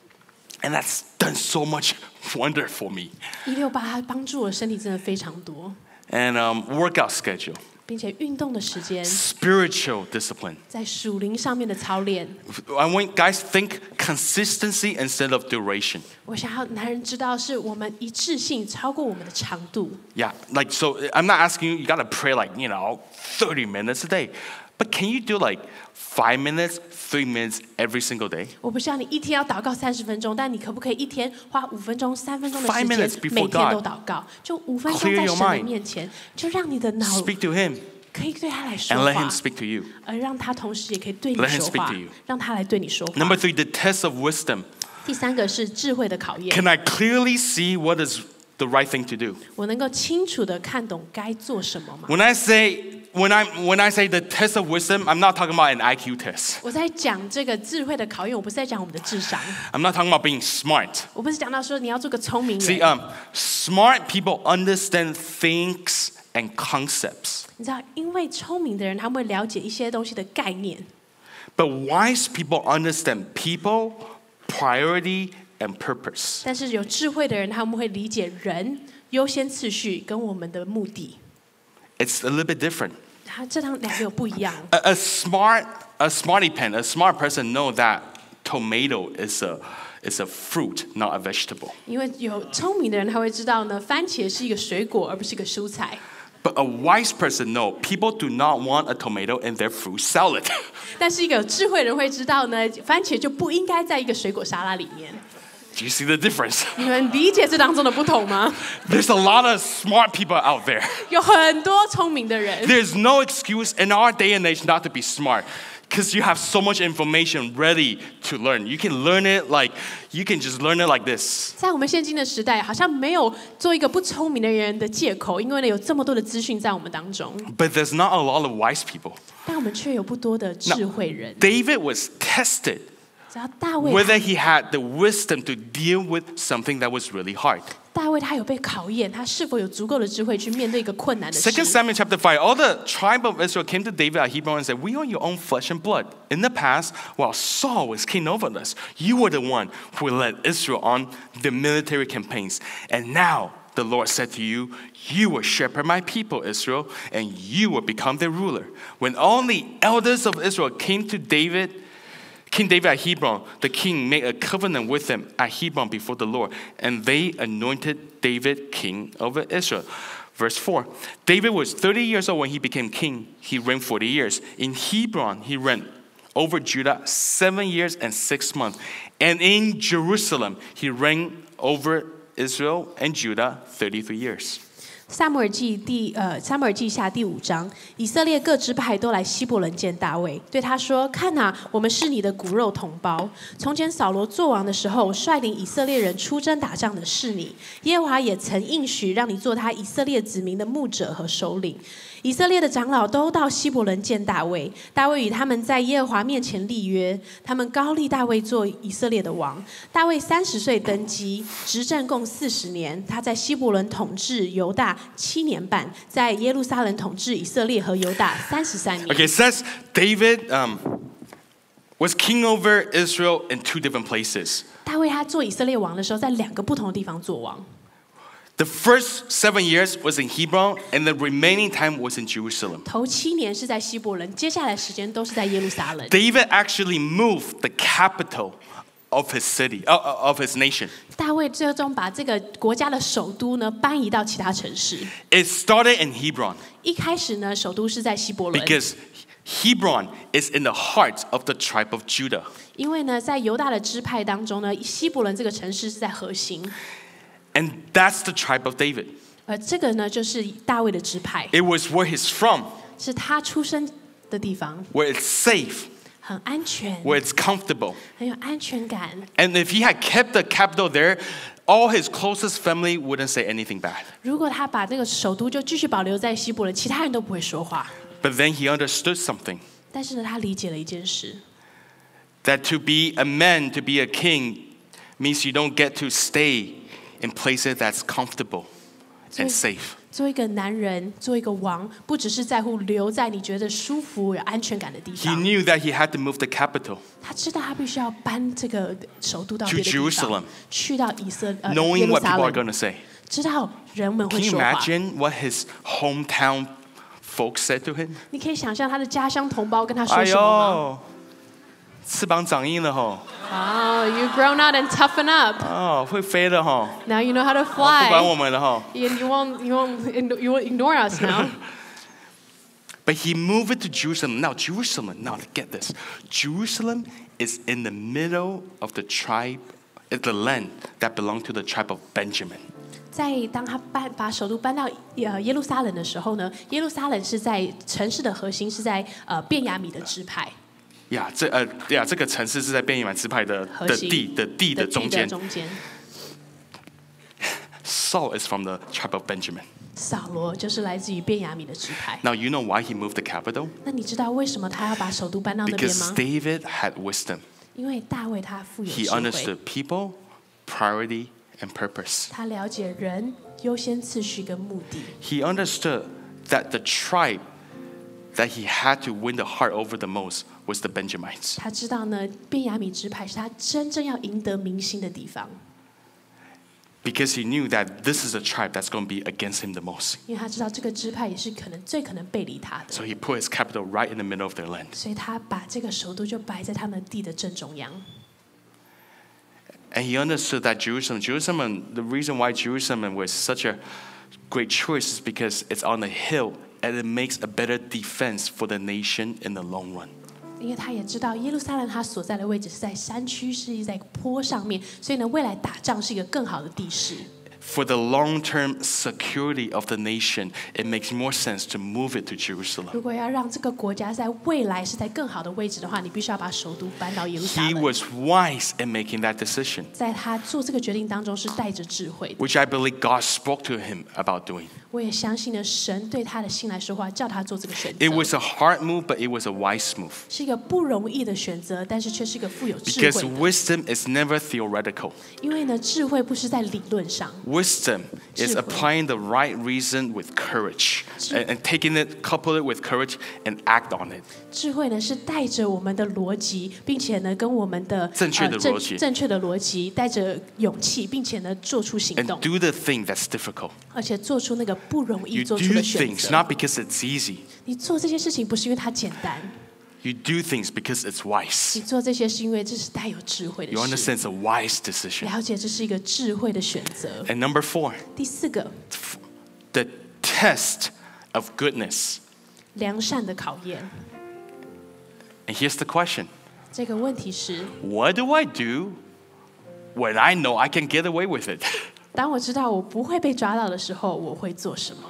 And that's done so much wonder for me. 一六八它帮助我身体真的非常多， And um, workout schedule, 并且运动的时间， spiritual discipline. 在属灵上面的操练。 I want guys think consistency instead of duration. 我想要男人知道，是我们一致性超过我们的长度。 Yeah, like so I'm not asking you, you gotta pray like, you know, thirty minutes a day. But can you do like five minutes, three minutes every single day? 我不是要你一天要祷告三十分钟，但你可不可以一天花五分钟、三分钟的 Five 时 minutes 间， before 每天都 God. 祷告，就五分钟 Clear 在 your 神的 mind. 面前，就让你的脑 Speak to him 可以对他来说 and let 话 him，speak to you. 而让他同时也可以对你 Let him 说 speak 话 to you.， 让他来对你说话。 Number three, the test of wisdom. 第三个是智慧的考验， Can I clearly see what is the right thing to do? 我能够清楚的看懂该做什么吗？ When I say when I when I say the test of wisdom, I'm not talking about an I Q test. 我在讲这个智慧的考验，我不是在讲我们的智商， I'm not talking about being smart. 我不是讲到说你要做个聪明 See, 人。 um, smart people understand things and concepts, 你知道，因为聪明的人他们会了解一些东西的概念， but wise people understand people, priority, and purpose. 但是有智慧的人他们会理解人优先次序跟我们的目的。 It's a little bit different. 它这两两个有不一样。 A, a smart, a smarty pen, a smart person know that tomato is a is a fruit, not a vegetable. 因为有聪明的人他会知道呢，番茄是一个水果，而不是一个蔬菜。 But a wise person know people do not want a tomato in their fruit salad. 但是一个有智慧的人会知道呢，番茄就不应该在一个水果沙拉里面。 Do you see the difference? 你们理解这当中的不同吗？ There's a lot of smart people out there. 有很多聪明的人， There's no excuse in our day and age not to be smart. Because you have so much information ready to learn. You can learn it like, you can just learn it like this. 在我们现今的时代，好像没有做一个不聪明的人的借口，因为呢有这么多的资讯在我们当中， But there's not a lot of wise people. 但我们却有不多的智慧人。 David was tested 只要大卫， whether he had the wisdom to deal with something that was really hard. 大卫他有被考验，他是否有足够的智慧去面对一个困难的事。 Second Samuel chapter five, all the tribe of Israel came to David at Hebron and said, we are your own flesh and blood. In the past, while Saul was king over us, you were the one who led Israel on the military campaigns. And now the Lord said to you, you will shepherd my people, Israel, and you will become their ruler. When all the elders of Israel came to David, King David at Hebron, the king made a covenant with them at Hebron before the Lord, and they anointed David king over Israel. Verse four, David was thirty years old when he became king. He reigned forty years. In Hebron, he reigned over Judah seven years and six months. And in Jerusalem, he reigned over Israel and Judah thirty-three years. 撒母耳记第呃，撒母耳记下第五章，以色列各支派都来希伯伦见大卫，对他说：“看哪、啊，我们是你的骨肉同胞。从前扫罗作王的时候，率领以色列人出征打仗的是你。耶和华也曾应许让你做他以色列子民的牧者和首领。 以色列的长老都到希伯伦见大卫，大卫与他们在耶和华面前立约，他们高立大卫做以色列的王。大卫三十岁登基，执政共四十年。他在希伯伦统治犹大七年半，在耶路撒冷统治以色列和犹大三十三年。 Okay, it says David um, was king over Israel in two different places. 大卫他做以色列王的时候，在两个不同的地方做王。 The first seven years was in Hebron, and the remaining time was in Jerusalem. 头七年是在希伯伦，接下来时间都是在耶路撒冷。 David actually moved the capital of his city, uh, of his nation. 大卫最终把这个国家的首都呢搬移到其他城市。 It started in Hebron 一开始呢，首都是在希伯伦， because Hebron is in the heart of the tribe of Judah. 因为呢，在犹大的支派当中呢，希伯伦这个城市是在核心。 And that's the tribe of David. 而这个呢，就是大卫的支派， It was where he's from, 是他出生的地方， where it's safe, 很安全， where it's comfortable. 很有安全感。 And if he had kept the capital there, all his closest family wouldn't say anything bad. 如果他把这个首都就继续保留在希伯伦，其他人都不会说话。 But then he understood something, 但是呢，他理解了一件事， that to be a man, to be a king, means you don't get to stay in places that's comfortable and safe. 做一个男人，做一个王，不只是在乎留在你觉得舒服、有安全感的地 He 方。 knew that he had to move the capital, 他知道他必须要搬这个首都到 To 别的地 Jerusalem. 方，去到以色呃耶 knowing 路 what 撒 people are 冷， going to say. 知道人们 Can 会 you 说话。 imagine what his hometown folks said to him? 你可以想象他的家乡同胞跟他说哎什么吗？ 呦，翅膀长硬了吼， 哦、y o u grown out and toughen up. 哦，会飞了吼， Now you know how to 哦不管 fly. 我们了吼。 And you won't, you won't, you won't ignore us now. But he moved it to Jerusalem. Now, Jerusalem, now get this. Jerusalem is in the middle of the tribe, it's the land that belonged to the tribe of Benjamin. 在当他搬把首都搬到呃耶路撒冷的时候呢，耶路撒冷是在城市的核心，是在呃便雅悯的支派。 呀，这呃呀，这个城市是在便雅悯支派的的核心地的地的中间。 中间。 Saul is from the tribe of Benjamin. 扫罗就是来自于便雅悯的支派。 Now you know why he moved the capital? 那你知道为什么他要把首都搬到那边 Because 吗？ David had wisdom. 因为大卫他富有 He 智慧， understood people, priority, and purpose. 他了解人优先次序跟目的。 He understood that the tribe that he had to win the heart over the most was the Benjamites. 他知道呢，便雅悯支派是他真正要赢得民心的地方， Because he knew that this is a tribe that's going to be against him the most. 因为他知道这个支派也是可能最可能背离他的， So he put his capital right in the middle of their land. 所以他把这个首都就摆在他们地的正中央。 And he understood that Jerusalem, Jerusalem, the reason why Jerusalem was such a great choice is because it's on a hill and it makes a better defense for the nation in the long run. 因为他也知道耶路撒冷它所在的位置是在山区，是在坡上面，所以呢，未来打仗是一个更好的地势。 For the long-term security of the nation, it makes more sense to move it to Jerusalem. 如果要让这个国家在未来是在更好的位置的话，你必须要把首都搬到耶路撒 He 冷。 was wise in making that decision, 在他做这个决定当中是带着智慧的。 which I believe God spoke to him about doing. 我也相信呢，神对他的心来说话，叫他做这个选 It 择， was a hard move, but it was a wise move. 是一个不容易的选择，但是却是一个富有智慧 Because 的。 wisdom is never theoretical. 因为呢，智慧不是在理论上， Wisdom is 智慧。 applying the right reason with courage 智- and, and taking it, couple it with courage and act on it. 智慧呢是带着我们的逻辑，并且呢跟我们的正确的呃正逻辑正确的逻辑，带着勇气，并且呢做出行 And 动， do the thing that's difficult. 而且做出那个不容易 You 做 do 出的选 things 择。 not because it's easy. 你做这些事情不是因为它简单， You do things because it's wise. 你做这些是因为这是带有智慧 You 的事， understand it's a wise decision. 了解这是一个智慧的选择。 And number four, 第四个， the test of goodness. 良善的考验。 And here's the question. 这个问题是， What do I do when I know I can get away with it? 当我知道我不会被抓到的时候，我会做什么？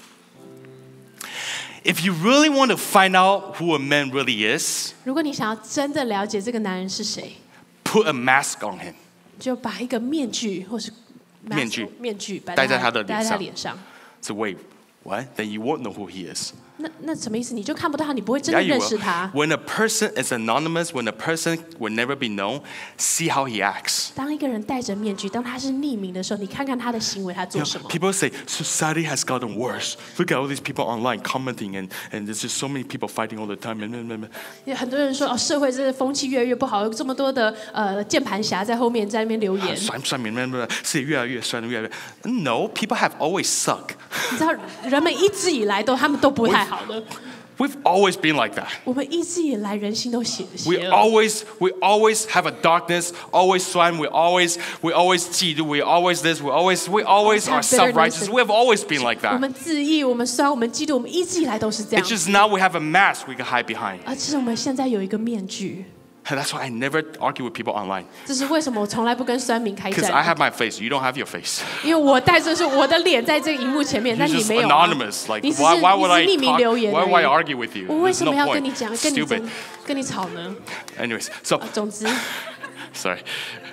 If you really want to find out who a man really is, 如果你想要真的了解这个男人是谁， put a mask on him. 就把一个面具或是 mask- 面具面具摆戴在他的脸上戴在他脸上， So wait, What? Then you won't know who he is. 那那什么意思？你就看不到他，你不会真 Yeah, 的 you 认识 will. 他。 When a person is anonymous, when a person will never be known, see how he acts. 当一个人戴着面具，当他是匿名的时候，你看看他的行为，他 You 做 know, 什么。 people say society has gotten worse. Look at all these people online commenting, and, and there's just so many people fighting all the time. And, and, and, 有很多人说哦，社会这个风气越来越不好，有这么多的呃键盘侠在后面在那边留言。 酸酸民们是越来越酸，越来越 No, people have always sucked. 你知道，人们一直以来都他们都不太好的。 We've always been like that. 我们一直以来人心都邪 We 邪恶。 always, we always have a darkness, always酸. We always, we always 嫉妒. We always this. We always, we always are self-righteous. We have always been like 我 that. 们自义，我们酸，我们嫉妒，我们一直以来都是这样 It's。just now we have a mask we can hide behind. 而其实我们现在有一个面具， And that's why I never argue with people online. 这是为什么我从来不跟酸民开 Because I 战， have my face, you don't have your face. 因为我戴着是我的脸在这个荧幕前面， You're 但你 just 没有啊。 anonymous. Like 你只是 why, why would I 你是匿名 talk? 留言 Why 而 would I 已。 argue with you? 我为 There's 什 no 么要 point. 跟你讲，跟你 Stupid. 争，跟你吵呢？ Anyways, so 啊总之， sorry.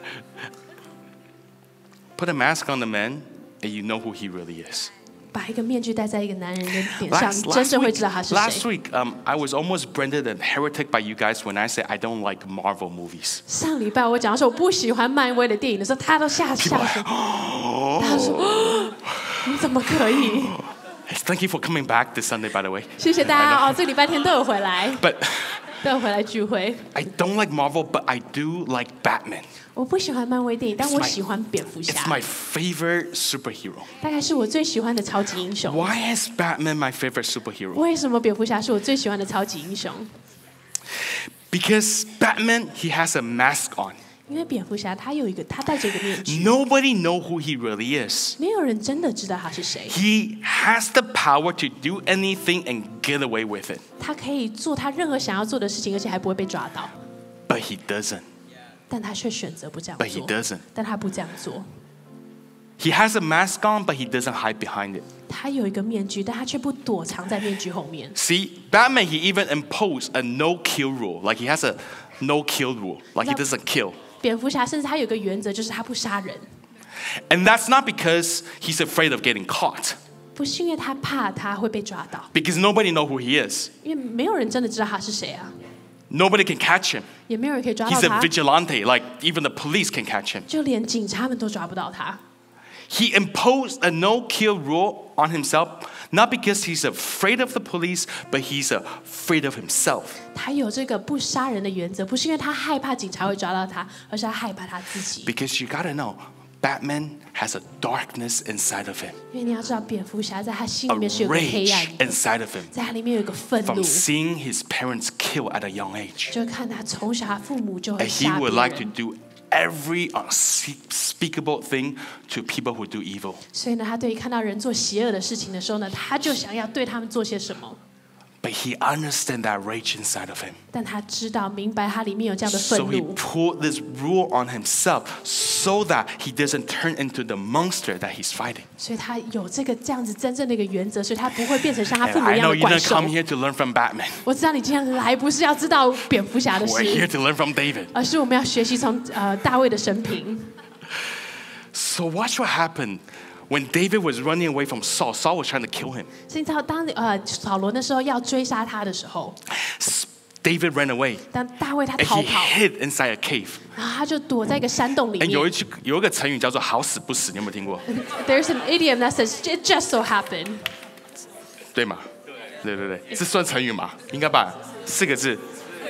Put a mask on the man, and you know who he really is. 把一个面具戴在一个男人的脸上， Last, 你真 last 正会 week, 知道他是 last 谁。 week, um, I was almost branded a heretic by you guys when I said I don't like Marvel movies. 上礼拜我讲说我不喜欢漫威的电影的时候，他都吓吓死。他说：“哦你怎么可以？” Thank you for coming back this Sunday, by the way. 谢谢大家哦，这个礼拜天都有回来， But 都有回来聚会。 I don't like Marvel, but I do like Batman. 我不喜欢漫威电影，但 It's 我 my- 喜欢蝙蝠 It's 侠， my favorite superhero. 大概是我最喜欢的超级英雄。 Why is Batman my favorite superhero? 为什么蝙蝠侠是我最喜欢的超级英雄？ Because Batman, he has a mask on. 因为蝙蝠侠他有一个，他戴着一个面具， Nobody know who he really is. 没有人真的知道他是谁。 He has the power to do anything and get away with it. 他可以做他任何想要做的事情，而且还不会被抓到， But he doesn't. 但他却选择不这样 But he 做。 doesn't. 但他不这样做， He has a mask on, but he doesn't hide behind it. 他有一个面具，但他却不躲藏在面具后面。 See, Batman, he even imposed a no-kill rule. Like he has a no-kill rule. Like he Now- doesn't kill. 蝙蝠侠甚至他有一个原则，就是他不杀人， And that's not because he's afraid of getting caught. 不是因为他怕他会被抓到， Because nobody know who he is. 因为没有人真的知道他是谁啊， Nobody can catch him. 也没有人可以抓到 He's a 他， vigilante. Like even the police can catch him. 就连警察们都抓不到他。 He imposed a no-kill rule on himself, not because he's afraid of the police, but he's afraid of himself. 他有这个不杀人的原则，不是因为他害怕警察会抓到他，而是他害怕他自己。 Because you gotta know, Batman has a darkness inside of him, 因为你要知道，蝙蝠侠在他心 a 里面是有个黑暗 rage 的， inside of him 在他里面有一个愤怒 from，seeing his parents killed at a young age. 就看他从小他父母就会 And he 杀别 would like to 人， do every unspeakable thing to people who do evil. 所以呢，他对于看到人做邪恶的事情的时候呢，他就想要对他们做些什么。 But he understands that rage inside of him. 但他知道明白他里面有这样的愤 So he 怒， put this rule on himself so that he doesn't turn into the monster that he's fighting. 所以他有这个这样子真正的一个原则，所以他不会变成像他 And 父母 I 一样 know 的 you 怪 didn't 兽。 come here to learn from Batman. 我知道你今天来不是要知道蝙蝠侠的 We're here 事， to learn from David. 而是我们要学习从呃大卫的生平。 So watch what happened when David was running away from Saul. Saul was trying to kill him. 所以你知道，当呃扫罗那时候要追杀他的时候， David ran away 当大卫他 and 逃 he 跑， hid inside a cave. 然后他就躲在一个山洞里 And 有一面。 句有一个成语叫做好死不死，你有没有听过？ There's an idiom that says it just so happened. 对吗？对对对，这算成语吗？应该吧，四个字。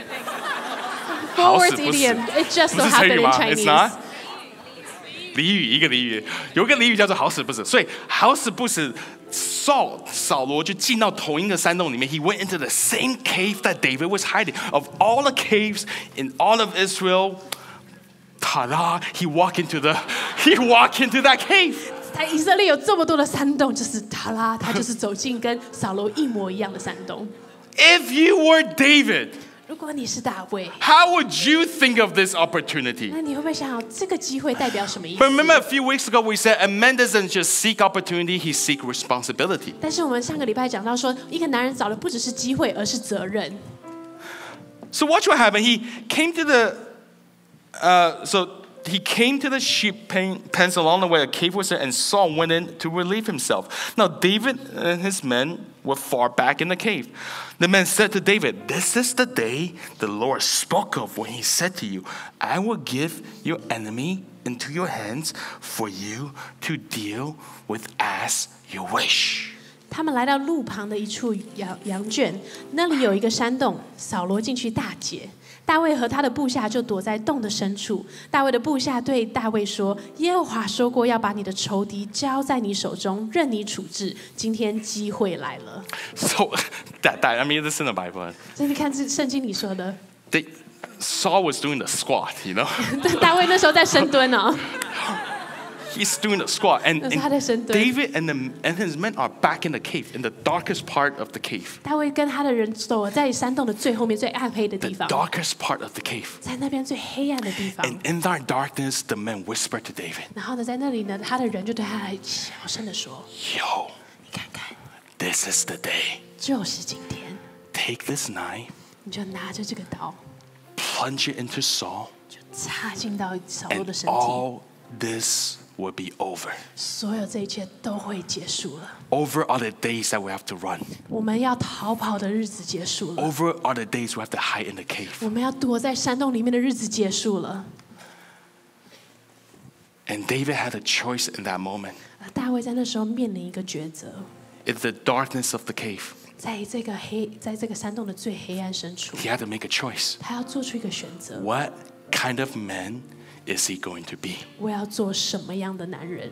Four 好 words 死不死 idiom. It just 不 so 是成 happened 语 in 吗 ？It's not. Chinese. 俚语一个俚语，有一个俚语叫做好死不死，所以好死不死，扫扫罗就进到同一个山洞里面。He went into the same cave that David was hiding. Of all the caves in all of Israel, ta-da! He walked into the he walked into that cave. 在以色列有这么多的山洞，就是他啦，他就是走进跟扫罗一模一样的山洞。 If you were David, 如果你是大卫， how would you think of this opportunity? 那你会不会想想这个机会代表什么意思？ But remember, a few weeks ago we said a man doesn't just seek opportunity; he seeks responsibility. 但是我们上个礼拜讲到说，一个男人找的不只是机会，而是责任。 So watch what happened. He came to the, uh, so he came to the sheep pen, pens along the way. A cave was there, and Saul went in to relieve himself. Now David and his men were far back in the cave. The men said to David, "This is the day the Lord spoke of when he said to you, 'I will give your enemy into your hands for you to deal with as you wish.'" 他们来到路旁的一处羊羊圈，那里有一个山洞，扫罗进去大解。大卫和他的部下就躲在洞的深处。大卫的部下对大卫说：“耶和华说过要把你的仇敌交在你手中，任你处置。今天机会来了。” So that, that I mean, this is in the Bible. 所以你看，这圣经里说的， They, Saul was doing the squat, you know. 大卫那时候在深蹲哦。 He's doing the squat, and, 那是他在深 and 蹲。 David and, the, and his men are back in the cave, in the darkest part of the cave. 大卫跟他的人躲在山洞的最后面、最暗黑的 The 地方， darkest part of the cave. 在那边最黑暗的地方。 And in that darkness, the men whispered to David, 然后呢，在那里呢，他的人就对他小声的说 "Yo,：“ 你看看， this is the day. 就是今天， Take this knife, 你就拿着这个刀， plunge it into Saul, 就插进到扫罗 and 的身体。 all this will be over. 所有这一切都会结束了。 Over are the days that we have to run. 我们要逃跑的日子结束了， Over are the days we have to hide in the cave." 我们要躲在山洞里面的日子结束了。 And David had a choice in that moment. 而大卫在那时候面临一个抉择， In the darkness of the cave, 在这个黑，在这个山洞的最黑暗深处， he had to make a choice. 他要做出一个选择： What kind of man is he going to be? 我要做什么样的男人？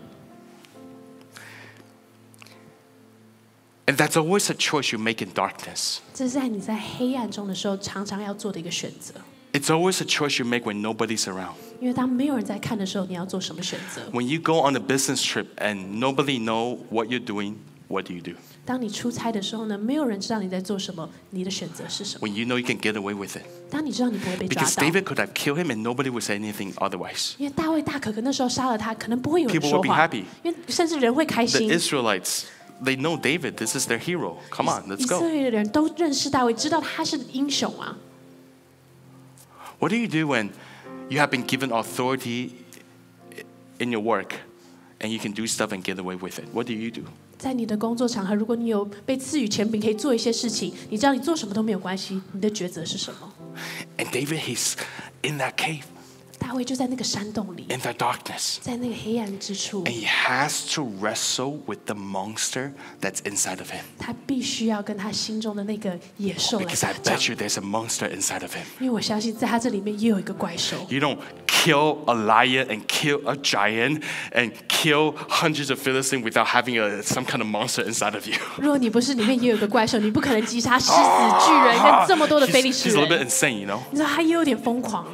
And that's always a choice you make in darkness. 这是在你在黑暗中的时候常常要做的一个选择。 It's always a choice you make when nobody's around. 因为当没有人在看的时候，你要做什么选择？ When you go on a business trip and nobody know what you're doing, what do you do? 当你出差的时候呢，没有人知道你在做什么，你的选择是什么？ When you know you can get away with it. 当你知道你不会被抓 Because 到， David could have killed him and nobody would say anything otherwise. 因为大卫大可可那时候杀了他，可能不会有人 People 说 would be 话 happy. 因为甚至人会开 The 心。 Israelites, they know David. This is their hero. Come on, 以 let's 色 go. 列的人都认识大卫，知道他是英雄啊。 What do you do when you have been given authority in your work and you can do stuff and get away with it? What do you do? 在你的工作场合，如果你有被赐予权柄，可以做一些事情，你知道你做什么都没有关系，你的抉择是什么？ And David, he's in that cave, 大卫就在那个山洞里， in that darkness. 在那个黑暗之处 And，he has to wrestle with the monster that's inside of him. 他必须要跟他心中的那个野兽来 Because 打 I 仗。 bet you there's a monster inside of him. 因为我相信，在他这里面也有一个怪兽。 You don't kill a lion and kill a giant and kill hundreds of Philistines without having a, some kind of monster inside of you. 如果你不是里面也有一个怪兽，你不可能击杀狮子、巨人跟这么多的 He's, 非利士 he's a little bit 人。 insane, you know? 你知道他也有点疯狂，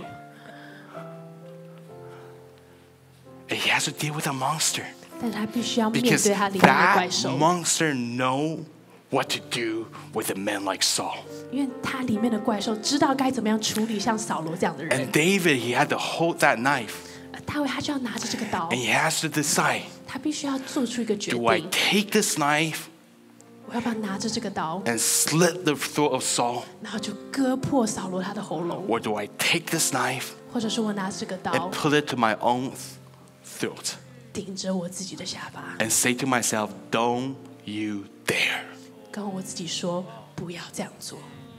And he has to deal with a monster. 但是他必须要面 Because 对他里面的怪 that 兽， monster know what to do with a man like Saul. 因为他里面的怪兽知道该怎么样处理像扫罗这样的人 And。David, he had to hold that knife 而大卫他就要拿着这个刀 and，he has to decide, 他必须要做出一个决 do I 定： take this knife 我要不要拿着这个刀， and slit the throat of Saul? 然后就割破扫罗他的喉咙， Or do I take this knife 或者是我拿着这个刀 and put it to my own throat 顶着我自己的下巴， and say to myself, don't you dare? 跟我自己说不要这样做，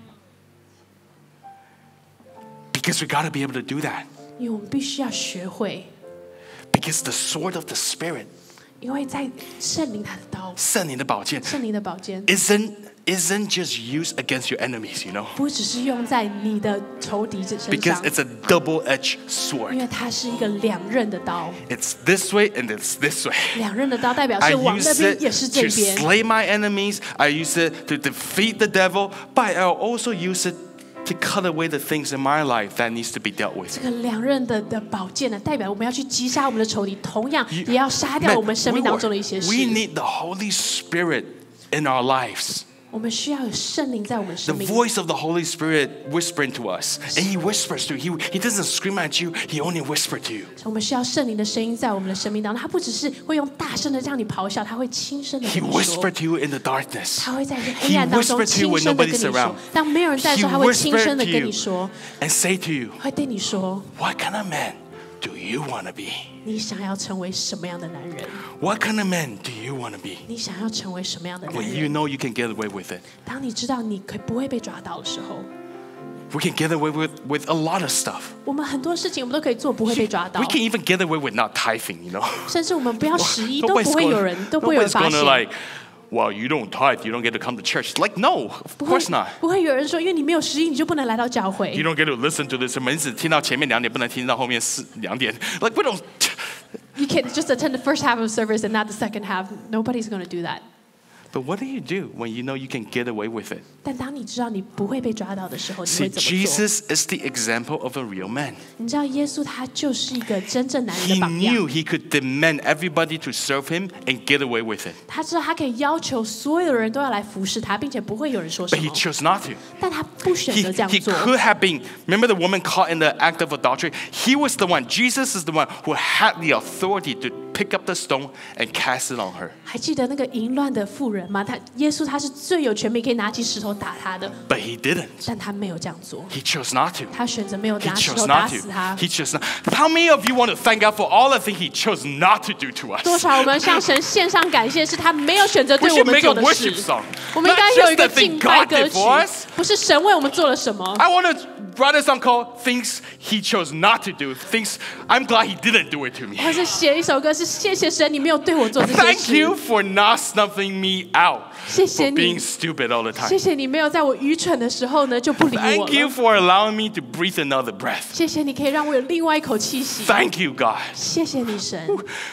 Because we got to be able to do that. 因为我们必须要学会， Because the sword of the Spirit, 因为在圣灵他的刀， 圣灵的宝剑, 圣灵的宝剑 isn't, isn't just used against your enemies, you know? 不只是用在你的仇敌身 Because 上， it's a double-edged 因 sword. 为它是一个两刃的刀， It's this way and it's this way. 两刃的刀代表 I 是往那 use 边 it 也是这 to 边。 slay my enemies. I use it to defeat the devil. But I'll also use it to cut away the things in my life that needs to be dealt with. 这个两刃的的宝剑呢，代表我们要去击杀我们的仇敌，同样 You- 也要杀掉 Man, 我们生 we 命当 were- 中的一些事 we。need the Holy Spirit in our lives. 我们需要有圣灵在我们 The 生命里。 voice of the Holy Spirit whispering to us. And He whispers to you. He, he doesn't scream at you. He only whispers to you. 我们需要圣灵的声音在我们的生命当中，他不只是会用大声的让你咆哮，他会轻声的 He 跟你说 whispered，to you in the darkness. 他会在黑暗当中 He whispered to you 轻 when 声的跟 nobody's 你说 around.。 当没有人在的 He 时候，他会轻声 whispered 的 to 跟 you 你说， and say to you, 会对你说， what kind of man do you want to be? 你想要成为什么样的男人？ What kind of man do you want to be? 你想要成为什么样的男 When you 人？ know you can get away with it. 当你知道你可不会被抓到的时候， We can get away with, with a lot of stuff. 我们很多事情我们都可以做，不会被抓到 We。can even get away with not tithing, you know? 甚至我们不要十一，都 Nobody's 不会有 gonna, 人，都不会有人 nobody's 发 gonna 现。 like, well, you don't tithe, you don't get to come to church. Like, no, of 不会 course not. 不会有人说，因为你没有十一，你就不能来到教 You 会。 don't get to listen to this. 你只听到前面两点，不能听到后面四两点。Like, we don't. You can just attend the first half of service and not the second half. Nobody's going to do that. But what do you do when you know you can get away with it? 但当你知道你不会被抓到的时候，你 See, 会怎么做？ Jesus is the example of a real man. 你知道耶稣他就是一个真正男人的 He 榜样。 knew he could demand everybody to serve him and get away with it. 他知道他可以要求所有的人都要来服侍他，并且不会有人说什 But he 么。 chose not to. 但他不选 He, 择这样 he 做。 could have been, remember the woman caught in the act of adultery? He was the one, Jesus is the one who had the authority to pick up the stone and cast it on her. 还记得那个淫乱的妇人吗？他耶稣他是最有权柄可以拿起石头打他的， But he didn't. 但他没有这样做， He chose not to. 他选择没有 He 拿石 chose 头打 not 死 to. 他。 He chose not. How many of you want to thank God for all the things he chose not to do to 多 us? 少我们向神献上感谢，是他没有选择 We 对我 should 们 make 做 a 的 worship 事。 song. 我们应 Not 该有 just 一个 the 敬 thing 拜 God 歌 did 曲 for us.， 不是神为我们做了什么。 I want to write a song called Things He Chose Not to Do. Things I'm glad He didn't do it to me. 或是写一首歌，是谢谢神，你没有对我做这些 Thank you 事。 for not snuffing me out 谢谢 for 你 being stupid all the 谢 time. 谢你没有在我愚蠢的时候呢就不理我 Thank you 了。 for allowing me to breathe another breath. 谢谢你可以让我有另外一口气息。 Thank you, God. 谢谢你神。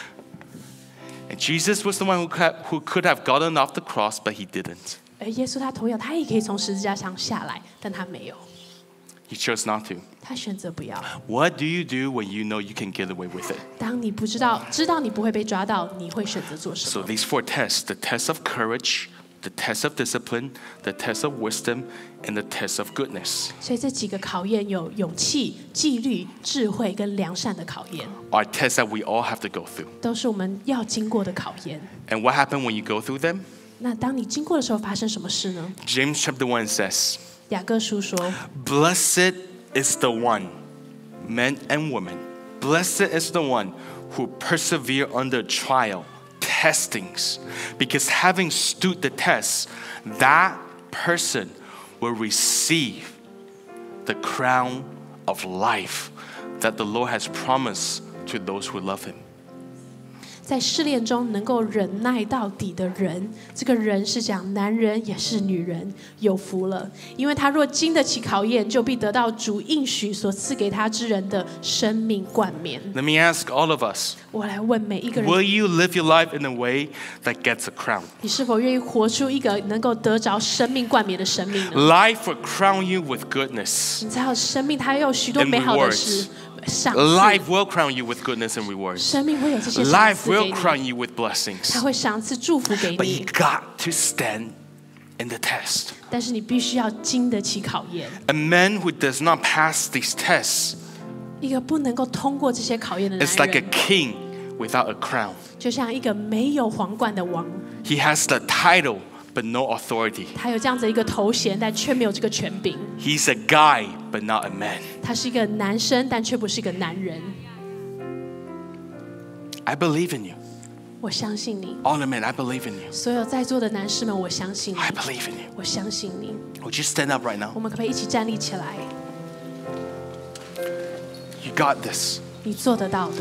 And Jesus was the one who could, who could have gotten off the cross, but He didn't. 而耶稣他同样，他也可以从十字架上下来，但他没有， He chose not to. 他选择不要。 What do you do when you know you can get away with it? 当你不知道，知道你不会被抓到，你会选择做什 So 么？ these four tests, the test of courage, the test of discipline, the test of wisdom, and the test of goodness 所以这几个考验有勇气、纪律、智慧跟良善的考验， are tests that we all have to go through. 都是我们要经过的考验。 And what happens when you go through them? 那当你经过的时候，发生什么事呢？ James chapter one says, 雅各书说 Blessed is the one, men and women, blessed is the one who persevere under trial, testings, because having stood the test, that person will receive the crown of life that the Lord has promised to those who love him. 在试炼中能够忍耐到底的人，这个人是讲男人也是女人，有福了，因为他若经得起考验，就必得到主应许所赐给他之人的生命冠冕。 Let me ask all of us, 我来问每一个人， will you live your life in a way that gets a crown? 你是否愿意活出一个能够得着生命冠冕的生命呢？ Life will crown you with goodness. 你知道，生命它有许多美好的事，赏赐， Life will crown you with goodness and rewards. 生命会有这些赏 Life 赐给 will 你， crown you with 它 blessings. 会赏赐祝福给 But you 你， got to stand in the test. 但是你必须要经得起考验。 A man who does not pass these tests 一个不能够通过这些考验的男 is like a 人， king without a crown. 就像一个没有皇冠的王， He has the title but no authority. 他有这样子一个头衔，但却没有这个权柄。 He's a guy but not a man. 他是一个男生，但却不是一个男人。 I believe in you. 我相信你， All the men, I believe in you. 所有在座的男士们，我相信你， I believe in you. 我相信你。 Would you stand up right now? 我们可不可以一起站立起来？ You got this. 你做得到的。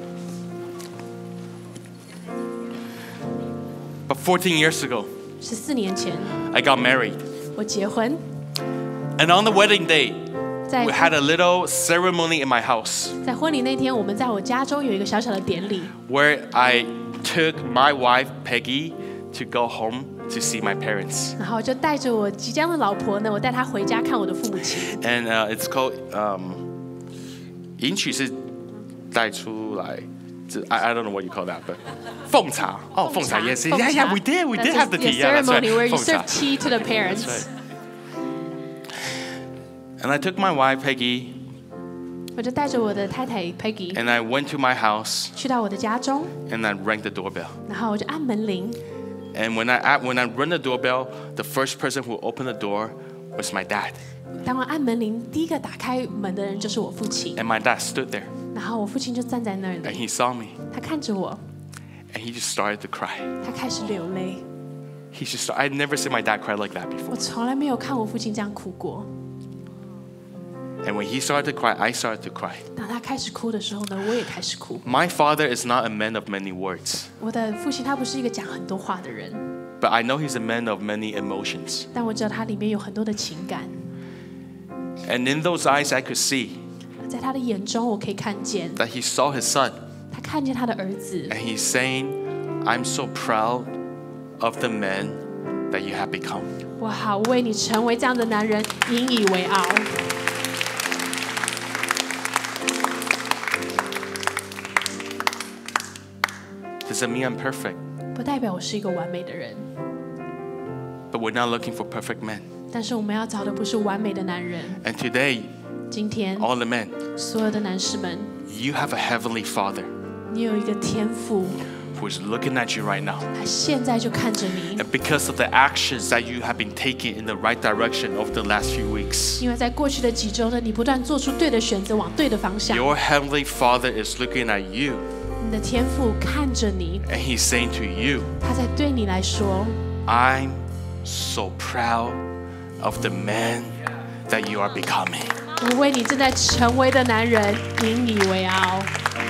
But fourteen years ago, 十四年前， I got married. 我结婚， And on the wedding day, 在 we had a little ceremony in my house 在婚礼那天，我们在我家中有一个小小的典礼， where I took my wife, Peggy, to go home to see my parents. 然后我就带着我即将的老婆呢，我带她回家看我的父母亲。 And uh, it's called, um, 迎娶是带出来，这- I, I don't know what you call that, but 奉茶. Oh, 奉茶, yes. Yeah, yeah, we did. We did have the tea. Yeah, that's right. ceremony where you 奉茶. serve tea to the parents. That's right. And I took my wife, Peggy, 我就带着我的太太 Peggy and I went to my house 去到我的家中， and I rang the doorbell. 然后我就按门铃。 And when I when I rang the doorbell, the first person who opened the door was my dad. 当我按门铃，第一个打开门的人就是我父亲。 And my dad stood there. 然后我父亲就站在那 and 里， he saw me 他看着我， and he just started to cry. 他开始流泪。 He just I'd never seen my dad cry like that 我 before. 从来没有看我父亲这样哭过。 And when he started to cry, I started to cry. 当他开始哭的时候呢，我也开始哭。 My father is not a man of many words, 我的父亲他不是一个讲很多话的人， but I know he's a man of many emotions. 但我知道他里面有很多的情感。 And in those eyes, I could see 在他的眼中，我可以看见， that he saw his son, 他看见他的儿子， and he's saying, I'm so proud of the man that you have become. 我好为你成为这样的男人引以为傲。 Doesn't mean I'm perfect, 不代表我是一个完美的人， but we're not looking for perfect men. 但是我们要找的不是完美的男人。 And today, 今天， all the men, 所有的男士们， you have a heavenly father 你有一个天父， who is looking at you right now. 他现在就看着你， And because of the actions that you have been taking in the right direction over the last few weeks, 因为在过去的几周呢，你不断做出对的选择，往对的方向。 your heavenly father is looking at you 你的天父看着你， and he's saying to you, 他在对你来说， I'm so proud of the man that you are becoming. 我为你正在成为的男人引以为傲。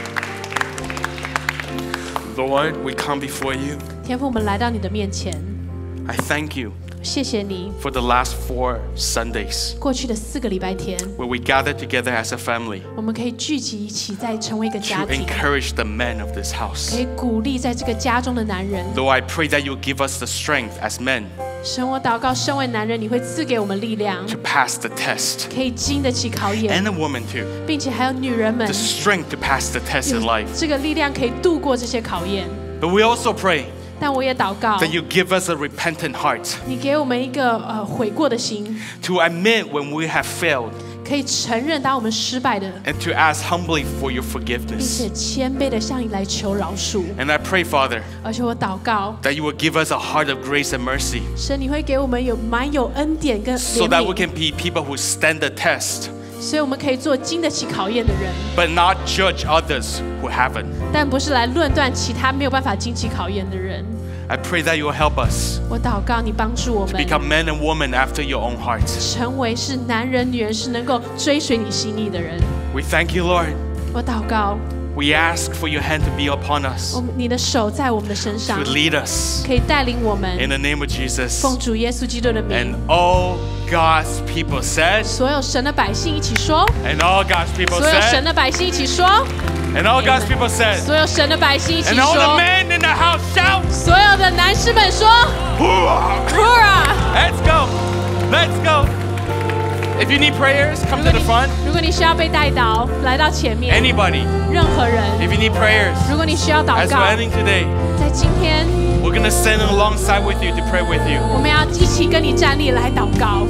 Lord, we come before you. 天父，我们来到你的面前， I thank you 谢谢你 for the last four Sundays 过去的四个礼拜天， where we gather together as a family 我们可以聚集一起，再成为一个 to 家庭， encourage the men of this 可 house. 以鼓励在这个家中的男人。 Lord, I pray that you'll give us the strength as men 神，我祷告，身为男人，你会赐给我们力量， to pass the test, 可以经得起考验， and a woman too, 并且还有女人们 the strength to pass the test in 有 life. 这个力量可以度过这些考验。 But we also pray 但我也祷告， that you give us a repentant heart 你给我们一个呃悔过的心， to admit when we have failed 可以承认当我们失败的， and to ask humbly for your 并 forgiveness. 且谦卑的向你来求饶恕。 And I pray, Father, 而且我祷告， that you will give us a heart of grace and mercy 神，你会给我们有满有恩典跟 so 怜 that we 悯， can be people who stand the test 所以我们可以做经得起考验的人， but not judge others who haven't. 但不是来论断其他没有办法经起考验的人。 I pray that you will help us 我祷告你帮助我们 become men and women after your own heart. 成为是男人女人，是能够追随你心意的人。 We thank you, Lord. 我祷告， We ask for your hand to be upon us, 我们你的手在我们的身上 to，lead us 可以带领我们。 in the name of Jesus. 奉主耶稣基督的名 And，all God's people said, 所有神的百姓一起说， and all God's people 所有神 said, 的百姓一起说， and all God's people said, 所有神的百姓一起 and all the 说， men in the house shout, 所有的男士们说 "Hurrah!" ，Hurrah！ Let's go. Let's go. If you need prayers, come 如 to 果 the 你 front. 如果你需要被带导，来到前面。 Anybody, 任何人， if you need prayers, 如果你需要祷 as 告， we're ending today, 在今天 we're going to stand alongside with you to pray with you. 我们要一起跟你站立来祷告。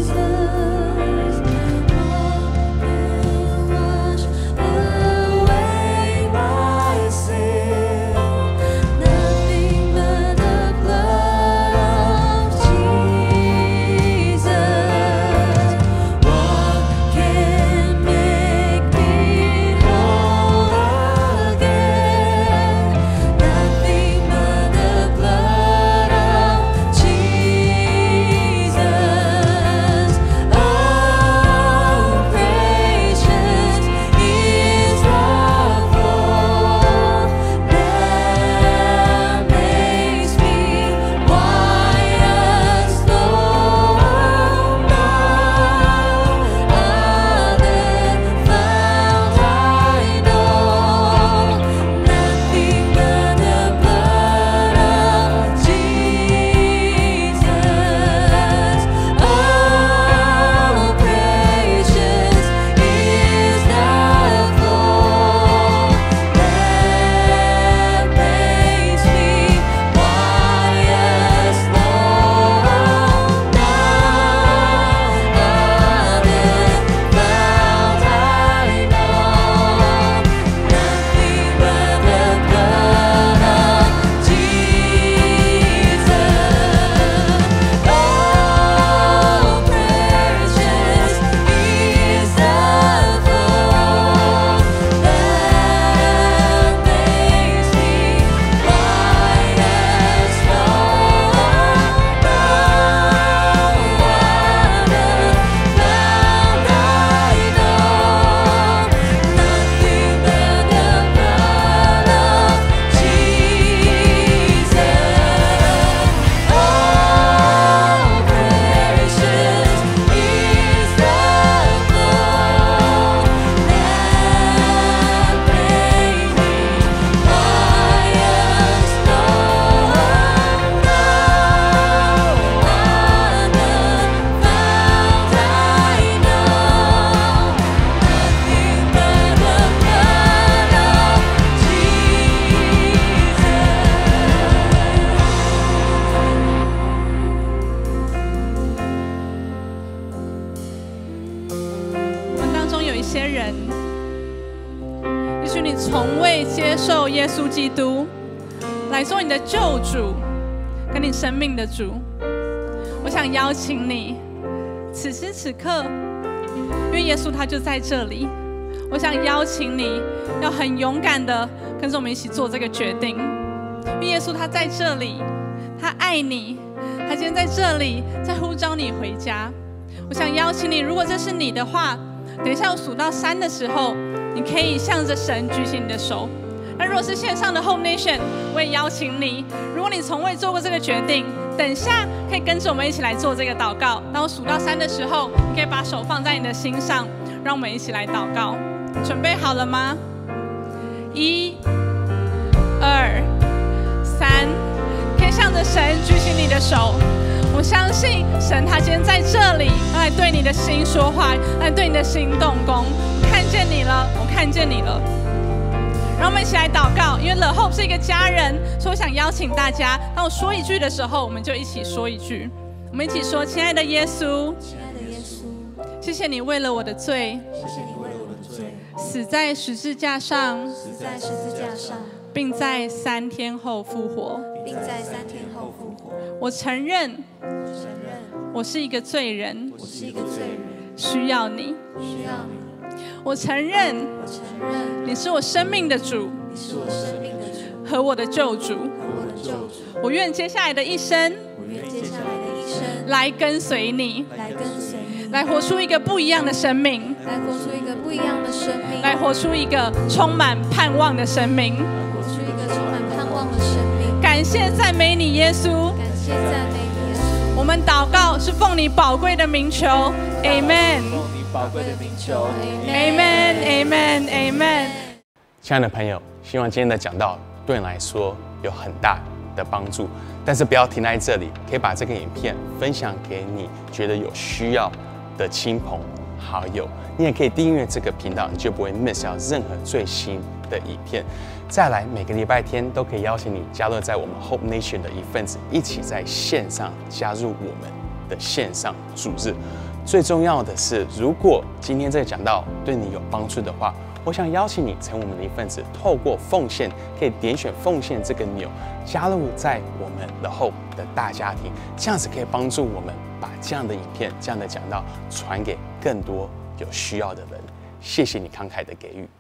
受耶稣基督来做你的救主，跟你生命的主，我想邀请你，此时此刻，因为耶稣他就在这里，我想邀请你要很勇敢的跟着我们一起做这个决定，因为耶稣他在这里，他爱你，他今天在这里在呼召你回家。我想邀请你，如果这是你的话，等一下我数到三的时候，你可以向着神举起你的手。那如果是线上的 Hope Nation， 我也邀请你，如果你从未做过这个决定，等一下可以跟着我们一起来做这个祷告。当我数到三的时候，你可以把手放在你的心上，让我们一起来祷告。准备好了吗？一、二、三，可以向着神举起你的手。我相信神他今天在这里，他来对你的心说话，来对你的心动工。我看见你了，我看见你了。让我们一起来祷告，因为 The Hope 是一个家人，所以我想邀请大家，当我说一句的时候，我们就一起说一句。我们一起说：亲爱的耶稣，亲爱的耶稣，谢谢你为了我的罪，谢谢你为了我的罪，死在十字架上，死在十字架上，并在三天后复活，并在三天后复活。我承认，我承认，我是一个罪人，我是一个罪人，需要你，需要你。我承认，我承认，你是我生命的主，你是我生命的主和我的救主，和我的救主。我愿接下来的一生，我愿接下来的一生来跟随你，来跟随你，来活出一个不一样的生命，来活出一个不一样的生命，来活出一个充满盼望的生命，活出一个充满盼望的生命。感谢赞美你，耶稣，感谢赞美你，耶稣。我们祷告是奉你宝贵的名求 ，Amen。 宝贵的名求 ，Amen Amen Amen。 亲爱的朋友，希望今天的讲道对你来说有很大的帮助，但是不要停在这里，可以把这个影片分享给你觉得有需要的亲朋好友。你也可以订阅这个频道，你就不会 miss 掉任何最新的影片。再来，每个礼拜天都可以邀请你加入在我们 Hope Nation 的一份子，一起在线上加入我们的线上主日。最重要的是，如果今天这个讲道对你有帮助的话，我想邀请你成为我们的一份子，透过奉献，可以点选奉献这个钮，加入在我们的 Hope 的大家庭，这样子可以帮助我们把这样的影片、这样的讲道传给更多有需要的人。谢谢你慷慨的给予。